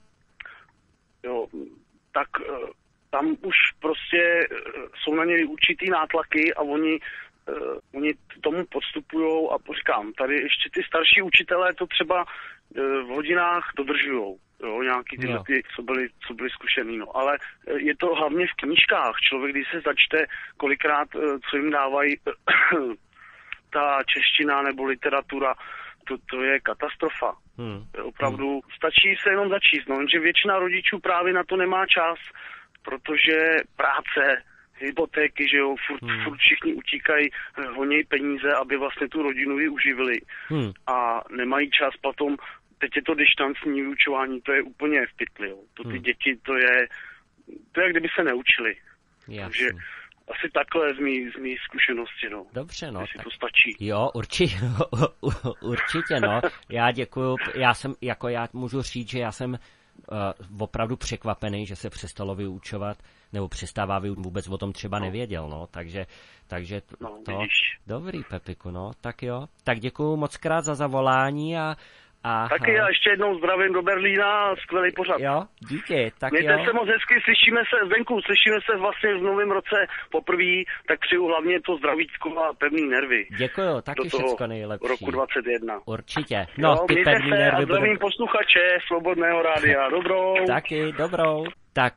jo, tak uh, tam už prostě uh, jsou na ně určitý nátlaky a oni Uh, oni tomu podstupujou a říkám, tady ještě ty starší učitelé to třeba uh, v hodinách dodržujou, jo, nějaký tyhle ty, co byli, co byli zkušený, no, ale uh, je to hlavně v knížkách. Člověk, když se začte kolikrát, uh, co jim dávají uh, ta čeština nebo literatura, to, to je katastrofa. Hmm. Opravdu hmm. stačí se jenom začíst, no, jenže většina rodičů právě na to nemá čas, protože práce, hypotéky, že jo, furt, hmm. furt všichni utíkají, honějí peníze, aby vlastně tu rodinu ji uživili. Hmm. A nemají čas potom, teď je to distanční vyučování, to je úplně v pytli, jo. To ty hmm. děti, to je, to je, kdyby se neučili. Jasně. Takže asi takhle z mý, z mý zkušenosti, no. Dobře, no. Jestli to stačí. Jo, určitě, určitě, no. Já děkuju, já jsem, jako já můžu říct, že já jsem uh, opravdu překvapený, že se přestalo vyučovat, nebo přestává vyučovat, vůbec o tom třeba no. nevěděl, no. Takže, takže to, no, to dobrý, Pepiku, no. Tak jo, tak děkuju moc krát za zavolání a Aha. Taky já ještě jednou zdravím do Berlína, skvělý pořad. Jo, díky, tak Mějte jo. se moc hezky, slyšíme se zvenku, slyšíme se vlastně v novém roce poprvé, tak přeju hlavně to zdravíčko a pevný nervy. Děkuju, taky všecko nejlepší. Roku dvacet jedna. Určitě. No, jo, ty pevný se nervy a zdravím budou... posluchače Svobodného rádia. Dobrou. Taky, dobrou. Tak,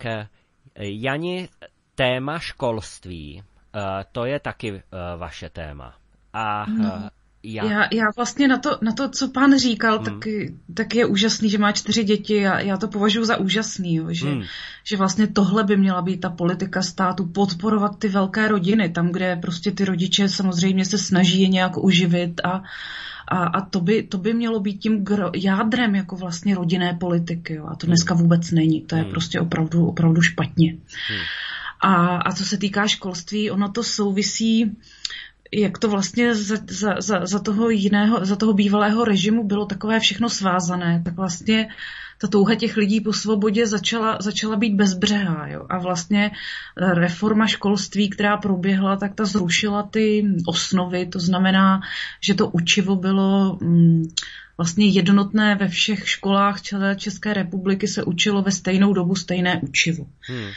Jani, téma školství, to je taky vaše téma. A... No. Já. Já, já vlastně na to, na to, co pán říkal, hmm. tak, tak je úžasný, že má čtyři děti. Já, já to považuji za úžasný, jo, že, hmm. že vlastně tohle by měla být ta politika státu, podporovat ty velké rodiny, tam, kde prostě ty rodiče samozřejmě se snaží je nějak uživit a, a, a to, by, to by mělo být tím gro, jádrem jako vlastně rodinné politiky. Jo, a to dneska vůbec není. To je hmm. prostě opravdu, opravdu špatně. Hmm. A, a co se týká školství, ono to souvisí... jak to vlastně za, za, za, za toho jiného, za toho bývalého režimu bylo takové všechno svázané, tak vlastně ta touha těch lidí po svobodě začala, začala být bezbřehá. Jo? A vlastně reforma školství, která proběhla, tak ta zrušila ty osnovy, to znamená, že to učivo bylo mm, vlastně jednotné ve všech školách celé České republiky, se učilo ve stejnou dobu stejné učivo. Hmm.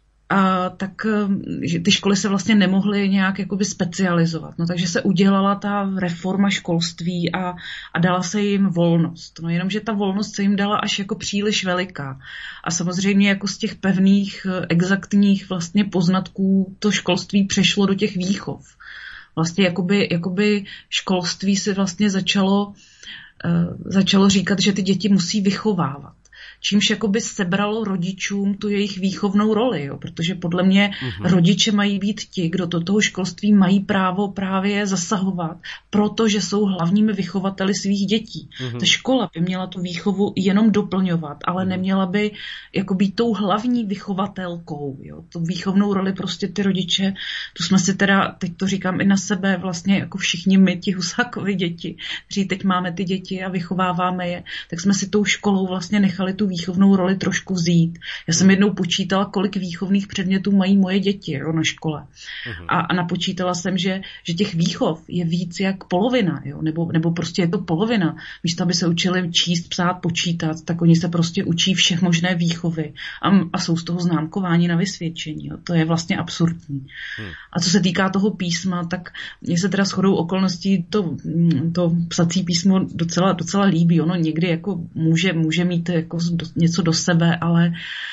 A tak že ty školy se vlastně nemohly nějak jakoby specializovat. No, takže se udělala ta reforma školství a, a dala se jim volnost. No, jenomže ta volnost se jim dala až jako příliš veliká. A samozřejmě jako z těch pevných, exaktních vlastně poznatků to školství přešlo do těch výchov. Vlastně jakoby, jakoby školství se vlastně začalo, uh, začalo říkat, že ty děti musí vychovávat. Čímž jakoby sebralo rodičům tu jejich výchovnou roli, jo? Protože podle mě uhum. rodiče mají být ti, kdo do toho školství mají právo právě zasahovat, protože jsou hlavními vychovateli svých dětí. Uhum. Ta škola by měla tu výchovu jenom doplňovat, ale uhum. neměla by jako být tou hlavní vychovatelkou. Jo? Tu výchovnou roli prostě ty rodiče, tu jsme si teda, teď to říkám i na sebe, vlastně jako všichni my, ti Husákovi děti, kteří teď máme ty děti a vychováváme je, tak jsme si tou školou vlastně nechali tu výchovnou roli trošku vzít. Já jsem jednou počítala, kolik výchovných předmětů mají moje děti jo, na škole. Uh-huh. A, a napočítala jsem, že, že těch výchov je víc jak polovina, jo, nebo, nebo prostě je to polovina. Místo, aby se učili číst, psát, počítat, tak oni se prostě učí všech možné výchovy a, a jsou z toho známkování na vysvědčení. Jo. To je vlastně absurdní. Uh-huh. A co se týká toho písma, tak mně se teda shodou okolností to, to psací písmo docela, docela líbí. Ono někdy jako může, může mít jako do, něco do sebe, ale,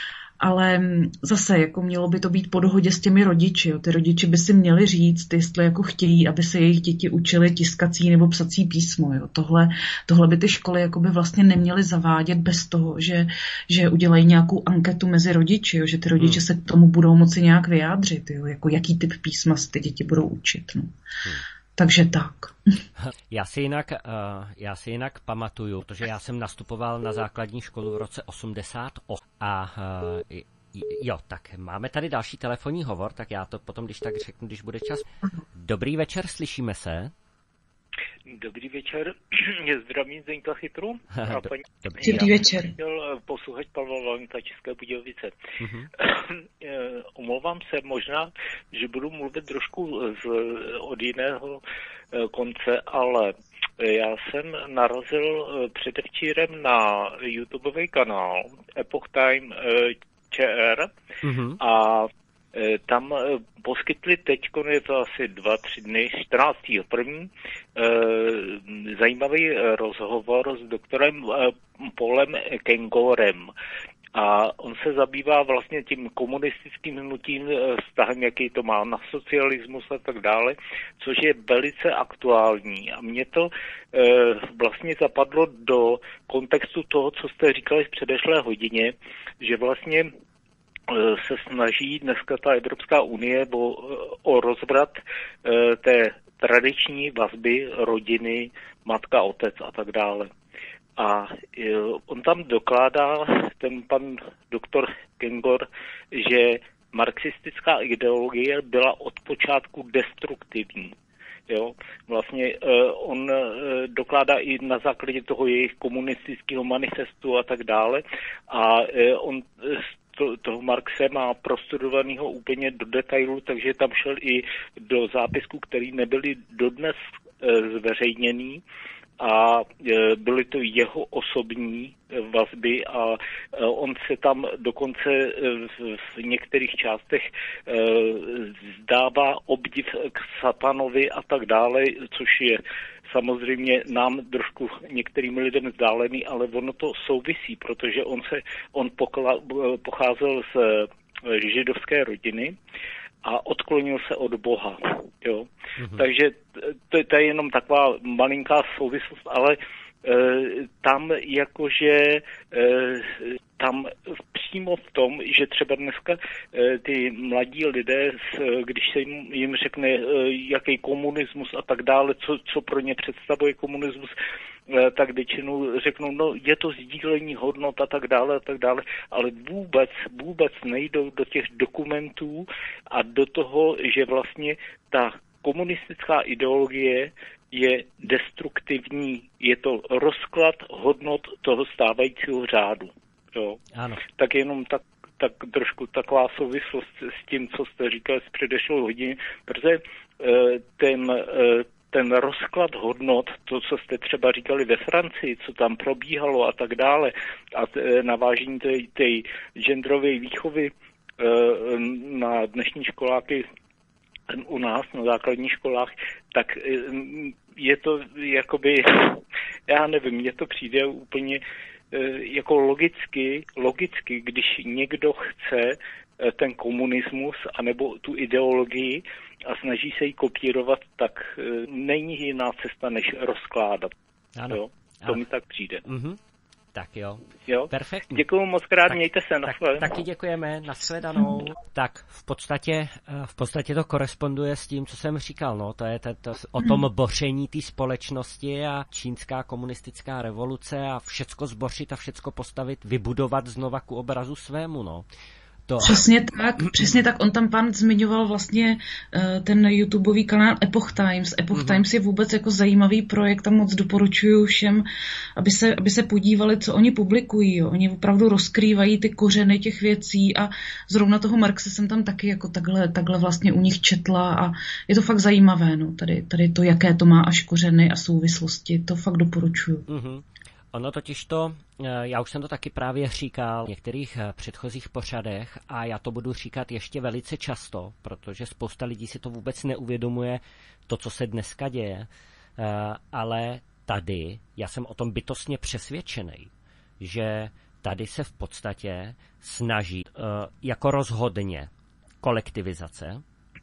ale zase jako mělo by to být po dohodě s těmi rodiči. Jo. Ty rodiči by si měli říct, jestli jako chtějí, aby se jejich děti učily tiskací nebo psací písmo. Jo. Tohle, tohle by ty školy jakoby vlastně neměly zavádět bez toho, že, že udělají nějakou anketu mezi rodiči, jo. Že ty rodiče hmm. se k tomu budou moci nějak vyjádřit, jo. Jako jaký typ písma ty děti budou učit. No. Hmm. Takže tak. Já si jinak, já si jinak pamatuju, protože já jsem nastupoval na základní školu v roce osmdesát osm a jo, tak máme tady další telefonní hovor, tak já to potom, když tak řeknu, když bude čas. Dobrý večer, slyšíme se. Dobrý večer, zdravím Zdeňka Chytru. A paní, Dobrý, Dobrý večer. Já chtěl poslouchat Pavla Valenta, České Budějovice. Uh-huh. Omlouvám se možná, že budu mluvit trošku z, od jiného konce, ale já jsem narazil předevčírem na YouTubeový kanál Epoch Time ČR uh-huh. a tam poskytli teď, je to asi dva, tři dny, čtrnáctého první zajímavý rozhovor s doktorem Paulem Kengorem. A on se zabývá vlastně tím komunistickým hnutím, vztahem, jaký to má na socialismus a tak dále, což je velice aktuální. A mě to e, vlastně zapadlo do kontextu toho, co jste říkali v předešlé hodině, že vlastně se snaží dneska ta Evropská unie o, o rozvrat e, té tradiční vazby rodiny, matka, otec a tak dále. A e, on tam dokládá, ten pan doktor Kengor, že marxistická ideologie byla od počátku destruktivní. Jo, vlastně uh, on uh, dokládá i na základě toho jejich komunistického manifestu a tak dále. A uh, on to, toho Marxe má prostudovanýho úplně do detailu, takže tam šel i do zápisků, které nebyly dodnes uh, zveřejněný. A e, byly to jeho osobní vazby a e, on se tam dokonce e, v, v některých částech e, zdává obdiv k satanovi a tak dále, což je samozřejmě nám trošku některým lidem vzdálený, ale ono to souvisí, protože on se on pokla, pocházel z židovské rodiny a odklonil se od Boha. Jo. Mm-hmm. Takže to, to je jenom taková malinká souvislost, ale e, tam jakože e, tam přímo v tom, že třeba dneska e, ty mladí lidé, když se jim, jim řekne, e, jaký komunismus a tak dále, co, co pro ně představuje komunismus, tak většinou řeknou, no je to sdílení hodnot a tak dále a tak dále, ale vůbec, vůbec nejdou do těch dokumentů a do toho, že vlastně ta komunistická ideologie je destruktivní, je to rozklad hodnot toho stávajícího řádu. Jo. Ano. Tak jenom tak, tak trošku taková souvislost s tím, co jste říkal z předešlou hodiny, protože ten ten rozklad hodnot, to, co jste třeba říkali ve Francii, co tam probíhalo a tak dále, a t, navážení té, té genderové výchovy e, na dnešní školáky u nás, na základních školách, tak je to jakoby, já nevím, mně to přijde úplně e, jako logicky, logicky, když někdo chce ten komunismus anebo tu ideologii a snaží se ji kopírovat, tak není jiná cesta, než rozkládat. Ano. Jo? To ano. mi tak přijde. Mm-hmm. Tak jo. Jo? Perfektní. Děkuju moc krát, tak, mějte se. Tak, taky děkujeme, nashledanou. Tak v podstatě, v podstatě to koresponduje s tím, co jsem říkal. No. To je to, to, o tom boření té společnosti a čínská komunistická revoluce a všecko zbořit a všecko postavit, vybudovat znova ku obrazu svému. No. To. Přesně tak, přesně tak. On tam pan zmiňoval vlastně uh, ten YouTubeový kanál Epoch Times. Epoch mm-hmm. Times je vůbec jako zajímavý projekt a moc doporučuju všem, aby se, aby se podívali, co oni publikují. Jo. Oni opravdu rozkrývají ty kořeny těch věcí a zrovna toho Marxe jsem tam taky jako takhle, takhle vlastně u nich četla a je to fakt zajímavé. No. Tady, tady to, jaké to má až kořeny a souvislosti, to fakt doporučuju. Mm-hmm. Ono totiž to, já už jsem to taky právě říkal v některých předchozích pořadech a já to budu říkat ještě velice často, protože spousta lidí si to vůbec neuvědomuje, to, co se dneska děje, ale tady já jsem o tom bytostně přesvědčený, že tady se v podstatě snaží uh, jako rozhodně kolektivizace,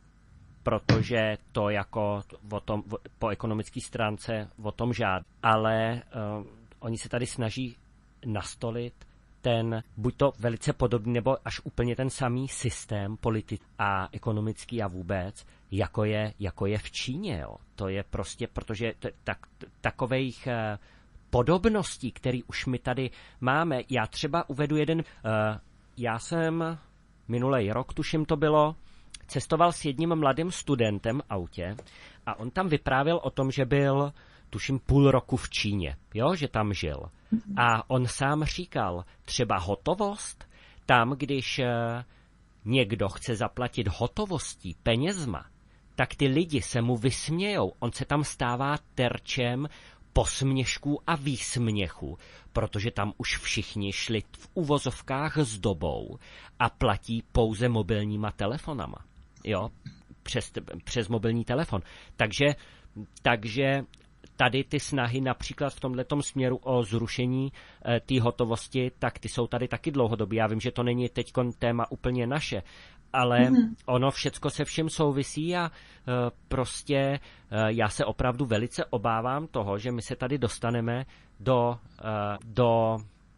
protože to jako o tom, po ekonomické stránce o tom žádá. Ale uh, oni se tady snaží nastolit ten, buď to velice podobný, nebo až úplně ten samý systém politický a ekonomický a vůbec, jako je, jako je v Číně. Jo. To je prostě, protože t- tak, t- takových uh, podobností, které už my tady máme. Já třeba uvedu jeden, uh, já jsem minulej rok, tuším to bylo, cestoval s jedním mladým studentem v autě a on tam vyprávěl o tom, že byl, tuším, půl roku v Číně, jo, že tam žil. A on sám říkal, třeba hotovost, tam, když uh, někdo chce zaplatit hotovostí, penězma, tak ty lidi se mu vysmějou. On se tam stává terčem posměšků a výsměchu, protože tam už všichni šli v uvozovkách s dobou a platí pouze mobilníma telefonama. Jo, přes, přes mobilní telefon. Takže, takže tady ty snahy například v tomhletom směru o zrušení e, té hotovosti, tak ty jsou tady taky dlouhodobí. Já vím, že to není teďkon téma úplně naše, ale mm-hmm. ono všecko se všem souvisí a e, prostě e, já se opravdu velice obávám toho, že my se tady dostaneme do, e, do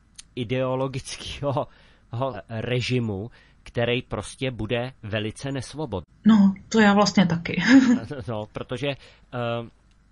ideologického režimu, který prostě bude velice nesvobodný. No, to já vlastně taky. No, protože uh,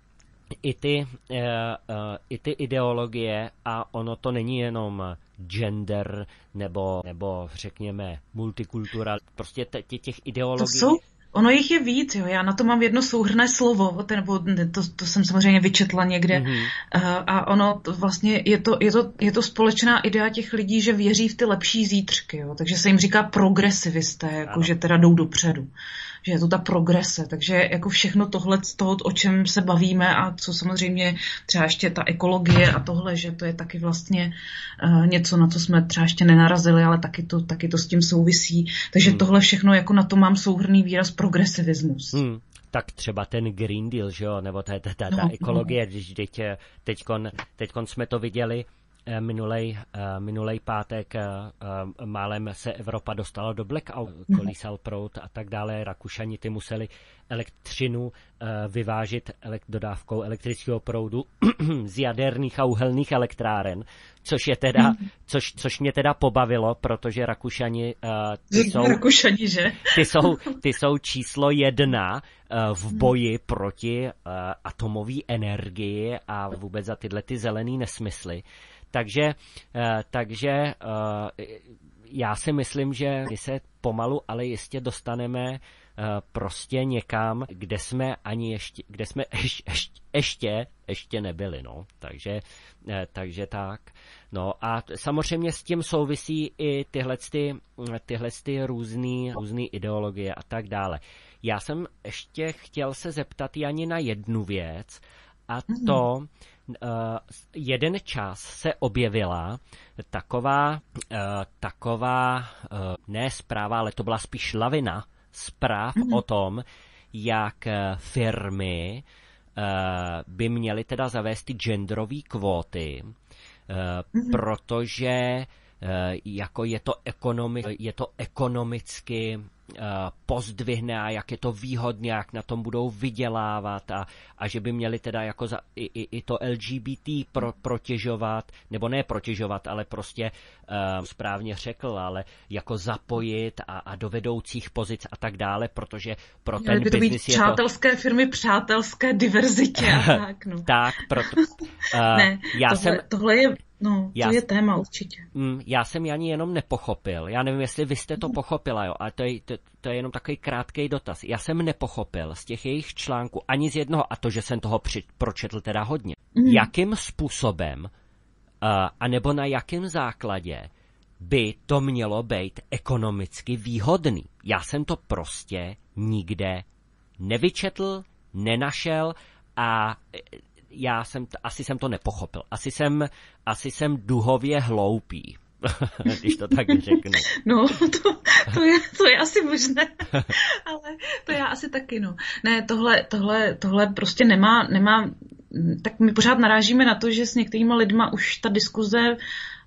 i, ty, uh, uh, i ty ideologie, a ono to není jenom gender, nebo, nebo řekněme multikultura, prostě t- těch ideologií... To jsou... Ono jich je víc, jo. Já na to mám jedno souhrnné slovo, nebo to, to jsem samozřejmě vyčetla někde. Mm-hmm. A ono to vlastně je to, je, to, je to společná idea těch lidí, že věří v ty lepší zítřky, jo. Takže se jim říká progresivisté, jako ano. Že teda jdou dopředu. Že je to ta progrese. Takže jako všechno tohle z toho, o čem se bavíme a co samozřejmě třeba ještě ta ekologie a tohle, že to je taky vlastně uh, něco, na co jsme třeba ještě nenarazili, ale taky to, taky to s tím souvisí. Takže hmm. tohle všechno, jako na to mám souhrnný výraz progresivismus. Hmm. Tak třeba ten Green Deal, že jo, nebo ta, ta, ta, ta no, ekologie, no. Když teď, teďkon, teďkon jsme to viděli, minulej, minulej pátek málem se Evropa dostala do blackout, kolísal proud a tak dále, Rakušani ty museli elektřinu vyvážit dodávkou elektrického proudu z jaderných a uhelných elektráren, což je teda, což, což mě teda pobavilo, protože Rakušani ty jsou, Rakušani, že? ty jsou, ty jsou číslo jedna v boji proti atomové energii a vůbec za tyhle ty zelený nesmysly. Takže, takže já si myslím, že my se pomalu, ale jistě dostaneme prostě někam, kde jsme ani ještě, kde jsme ještě, ještě, ještě nebyli, no. Takže, takže tak. No a samozřejmě s tím souvisí i tyhle, ty, tyhle ty různý, různý ideologie a tak dále. Já jsem ještě chtěl se zeptat Jani na jednu věc, a to uh, jeden čas se objevila taková, uh, taková uh, ne zpráva, ale to byla spíš lavina zpráv mm-hmm. o tom, jak firmy uh, by měly teda zavést ty genderové kvóty, uh, mm-hmm. protože uh, jako je to, ekonomi- je to ekonomicky pozdvihne a jak je to výhodné, jak na tom budou vydělávat a, a že by měli teda jako za, i, i, i to L G B T pro, protěžovat, nebo ne protěžovat, ale prostě uh, správně řekl, ale jako zapojit a, a do vedoucích pozic a tak dále, protože pro ten by to biznis být je to... přátelské firmy, přátelské diverzitě a tak, no. Tak, proto... Uh, ne, já tohle, jsem... tohle je... No, to já, je téma určitě. Já jsem ani jenom nepochopil. Já nevím, jestli vy jste to pochopila, jo, ale to je, to, to je jenom takový krátký dotaz. Já jsem nepochopil z těch jejich článků ani z jednoho, a to, že jsem toho při, pročetl teda hodně, mm. jakým způsobem, uh, anebo na jakém základě by to mělo být ekonomicky výhodný. Já jsem to prostě nikde nevyčetl, nenašel a... Já jsem, asi jsem to nepochopil. Asi jsem, asi jsem duhově hloupý, když to tak řeknu. No, to, to, je, to je asi možné, ale to já asi taky, no. Ne, tohle, tohle, tohle prostě nemá, nemá, tak my pořád narážíme na to, že s některýma lidma už ta diskuze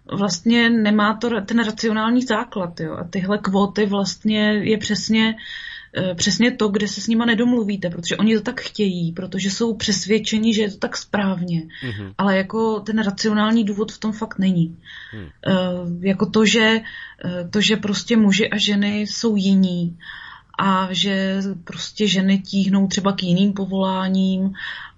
vlastně nemá to ten racionální základ. Jo? A tyhle kvóty vlastně je přesně, přesně to, kde se s nima nedomluvíte, protože oni to tak chtějí, protože jsou přesvědčeni, že je to tak správně. Mm-hmm. Ale jako ten racionální důvod v tom fakt není. Mm. Jako to, že, to, že prostě muži a ženy jsou jiní, a že prostě ženy tíhnou třeba k jiným povoláním,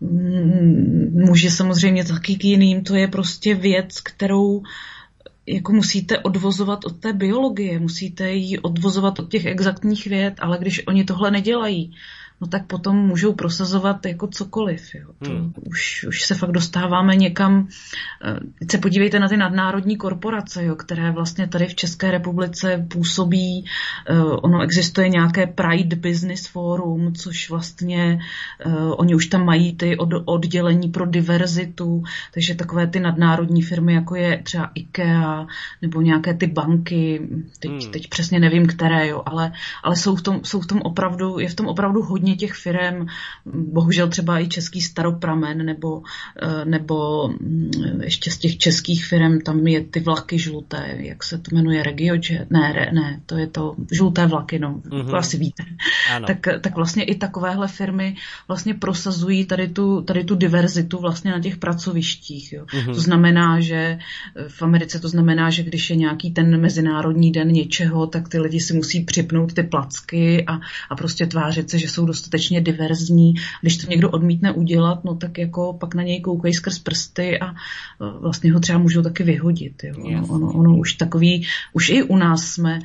muži samozřejmě taky k jiným, to je prostě věc, kterou jako musíte odvozovat od té biologie, musíte ji odvozovat od těch exaktních věd, ale když oni tohle nedělají, no tak potom můžou prosazovat jako cokoliv. Jo. To hmm. už, už se fakt dostáváme někam. Teď se podívejte na ty nadnárodní korporace, jo, které vlastně tady v České republice působí. Ono existuje nějaké Pride Business Forum, což vlastně oni už tam mají ty od, oddělení pro diverzitu, takže takové ty nadnárodní firmy, jako je třeba IKEA nebo nějaké ty banky, teď, hmm. teď přesně nevím, které, jo, ale, ale jsou v tom, jsou v tom opravdu, je v tom opravdu hodně těch firem, bohužel třeba i český Staropramen, nebo, nebo ještě z těch českých firem, tam je ty vlaky žluté, jak se to jmenuje, RegioJet, ne, ne, to je to žluté vlaky, no, mm-hmm. to asi víte. Tak, tak vlastně i takovéhle firmy vlastně prosazují tady tu, tady tu diverzitu vlastně na těch pracovištích. Jo. Mm-hmm. To znamená, že v Americe to znamená, že když je nějaký ten mezinárodní den něčeho, tak ty lidi si musí připnout ty placky a, a prostě tvářit se, že jsou dostatečně diverzní. Když to někdo odmítne udělat, no tak jako pak na něj koukají skrz prsty a vlastně ho třeba můžou taky vyhodit. Jo. Ono, ono, ono už takový, už i u nás jsme,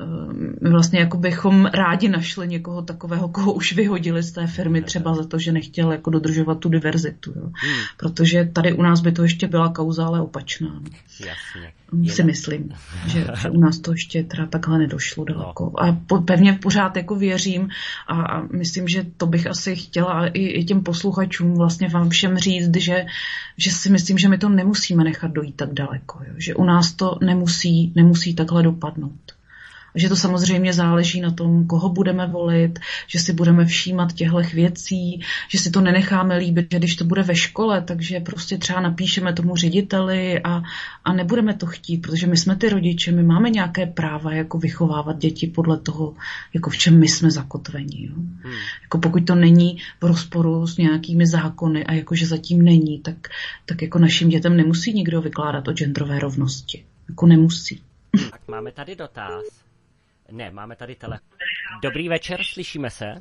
my vlastně jako bychom rádi našli někoho takového, koho už vyhodili z té firmy třeba za to, že nechtěl jako dodržovat tu diverzitu. Jo. Hmm. Protože tady u nás by to ještě byla kauza, ale opačná. No. Jasně. Si myslím, že, že u nás to ještě teda takhle nedošlo daleko. A po, pevně pořád jako věřím a, a myslím, že to bych asi chtěla i, i těm posluchačům vlastně vám všem říct, že, že si myslím, že my to nemusíme nechat dojít tak daleko. Jo? Že u nás to nemusí, nemusí takhle dopadnout. Že to samozřejmě záleží na tom, koho budeme volit, že si budeme všímat těchto věcí, že si to nenecháme líbit, že když to bude ve škole, takže prostě třeba napíšeme tomu řediteli a, a nebudeme to chtít, protože my jsme ty rodiče, my máme nějaké práva jako vychovávat děti podle toho, jako v čem my jsme zakotveni. Jo. Hmm. Jako pokud to není v rozporu s nějakými zákony a jakože zatím není, tak, tak jako našim dětem nemusí nikdo vykládat o genderové rovnosti. Jako nemusí. Tak máme tady dotaz. Ne, máme tady telefon. Dobrý večer, slyšíme se?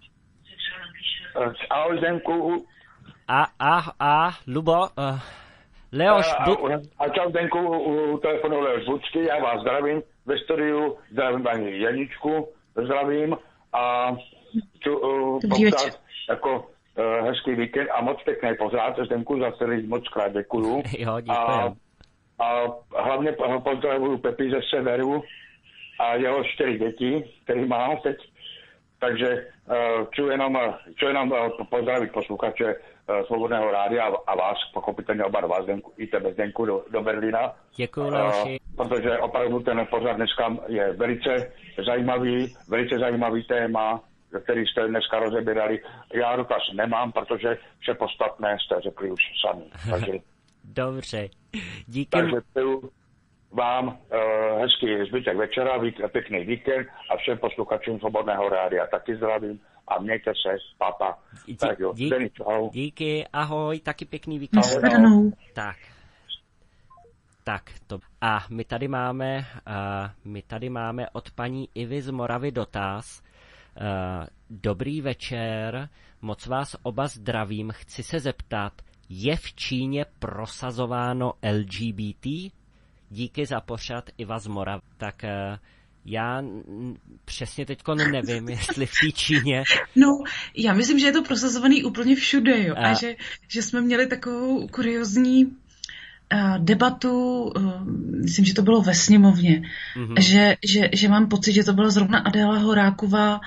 Ahoj, Zdenku. A, a, a, Lubo, uh, Leoš... Bu... A čau, Zdenku, u telefonu Leoš Bucky, já vás zdravím ve studiu, zdravím paní Janičku, zdravím a tu uh, popřát jako uh, hezký víkend a moc pěkný pořád, Zdenku, zase moc krát děkuju. Jo, děkuji. A, a hlavně pozdravuju Pepi ze severu, a jeho čtyři děti, který má teď. Takže uh, chci jenom, chci jenom uh, pozdravit posluchače uh, Svobodného rádia a, a vás, pochopitelně oba dva, Zdenku, i tebe, Zdenku, do, do Berlína. Děkuji, Leoši. Uh, protože opravdu ten pořad dneska je velice zajímavý, velice zajímavý téma, který jste dneska rozebírali. Já dotaz nemám, protože vše podstatné jste řekli už sami. Takže, dobře, díky. Takže přeju vám uh, hezký zbytek večera, vík, pěkný víkend a všem posluchačům Svobodného rádia taky zdravím a mějte se, papa. Dí, tak jo, dí, Deni, čau. Díky, ahoj, taky pěkný víkend. Ahoj, ahoj. Tak. Tak, to. A my tady máme, uh, my tady máme od paní Ivy z Moravy dotaz. Uh, dobrý večer, moc vás oba zdravím, chci se zeptat, je v Číně prosazováno L G B T? Díky za pořad, Iva z Moravy. Tak uh, já n- přesně teďko nevím, jestli v té Číně... No, já myslím, že je to prosazovaný úplně všude, jo. A, a že, že jsme měli takovou kuriozní uh, debatu, uh, myslím, že to bylo ve sněmovně, mm-hmm. že, že, že mám pocit, že to byla zrovna Adéla Horáková,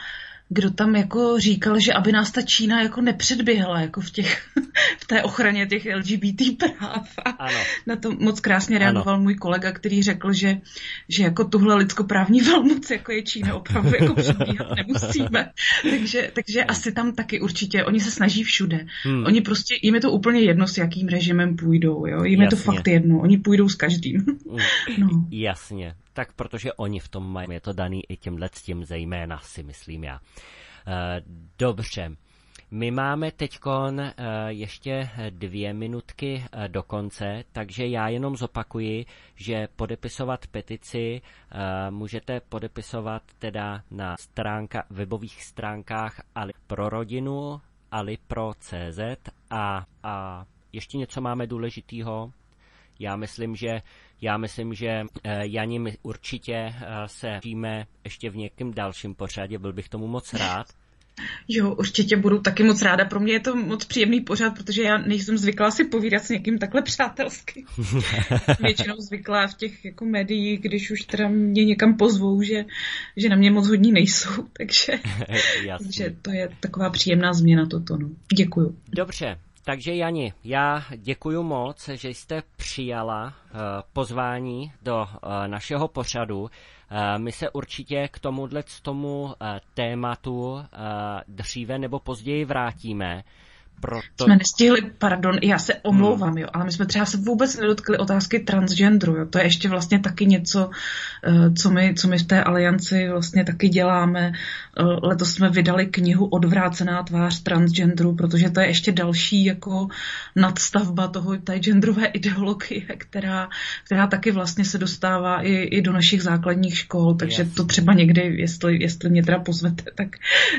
kdo tam jako říkal, že aby nás ta Čína jako nepředběhla jako v těch, v té ochraně těch L G B T práv. A ano. Na to moc krásně reagoval ano. můj kolega, který řekl, že, že jako tuhle lidskoprávní velmoc, jako je Čína, opravdu jako předbíhat nemusíme. takže, takže asi tam taky určitě, oni se snaží všude. Hmm. Oni prostě, jim je to úplně jedno, s jakým režimem půjdou, jo? Jim Jasně. je to fakt jedno, oni půjdou s každým. no. Jasně. Tak protože oni v tom mají, je to daný i tímhle s tím zejména, si myslím já. Dobře, my máme teďkon ještě dvě minutky do konce, takže já jenom zopakuji, že podepisovat petici můžete podepisovat teda na stránka, webových stránkách Ali pro rodinu, alipro tečka cé zet a, a ještě něco máme důležitýho. Já myslím, že Já myslím, že Jani, my určitě se víme ještě v někém dalším pořadě, byl bych tomu moc rád. Jo, určitě budu taky moc ráda. Pro mě je to moc příjemný pořad, protože já nejsem zvyklá si povídat s někým takhle přátelsky. Většinou zvyklá v těch jako médiích, když už teda mě někam pozvou, že, že na mě moc hodní nejsou. Takže, takže to je taková příjemná změna toto. No. Děkuju. Dobře. Takže Jani, já děkuju moc, že jste přijala uh, pozvání do uh, našeho pořadu. Uh, my se určitě k tomuhle tomu uh, tématu uh, dříve nebo později vrátíme. Proto... Jsme nestihli, pardon, já se omlouvám, hmm. jo, ale my jsme třeba se vůbec nedotkli otázky transgenderu, jo. To je ještě vlastně taky něco, co my, co my v té alianci vlastně taky děláme. Letos jsme vydali knihu Odvrácená tvář transgenderu, protože to je ještě další jako nadstavba toho, té genderové ideologie, která, která taky vlastně se dostává i, i do našich základních škol, takže Jasně. to třeba někdy, jestli, jestli mě teda pozvete, tak,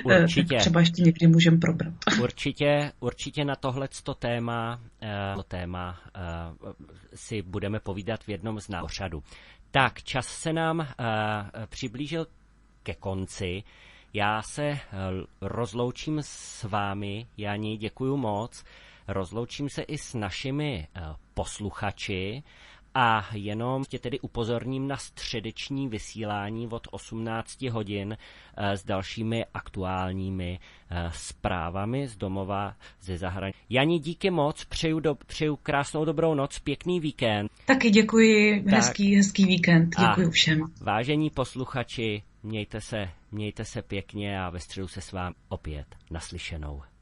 tak třeba ještě někdy můžeme probrat. Určitě, Určitě na tohleto téma, uh, téma uh, si budeme povídat v jednom z pořadů. Tak, čas se nám uh, přiblížil ke konci. Já se uh, rozloučím s vámi, Jani, děkuju moc. Rozloučím se i s našimi uh, posluchači a jenom tě tedy upozorním na středeční vysílání od osmnácti hodin s dalšími aktuálními zprávami z domova, ze zahraničí. Jani, díky moc, přeju, do, přeju krásnou dobrou noc, pěkný víkend. Taky děkuji, tak. hezký, hezký víkend, děkuji všem. Vážení posluchači, mějte se, mějte se pěkně a ve středu se s vámi opět naslyšenou.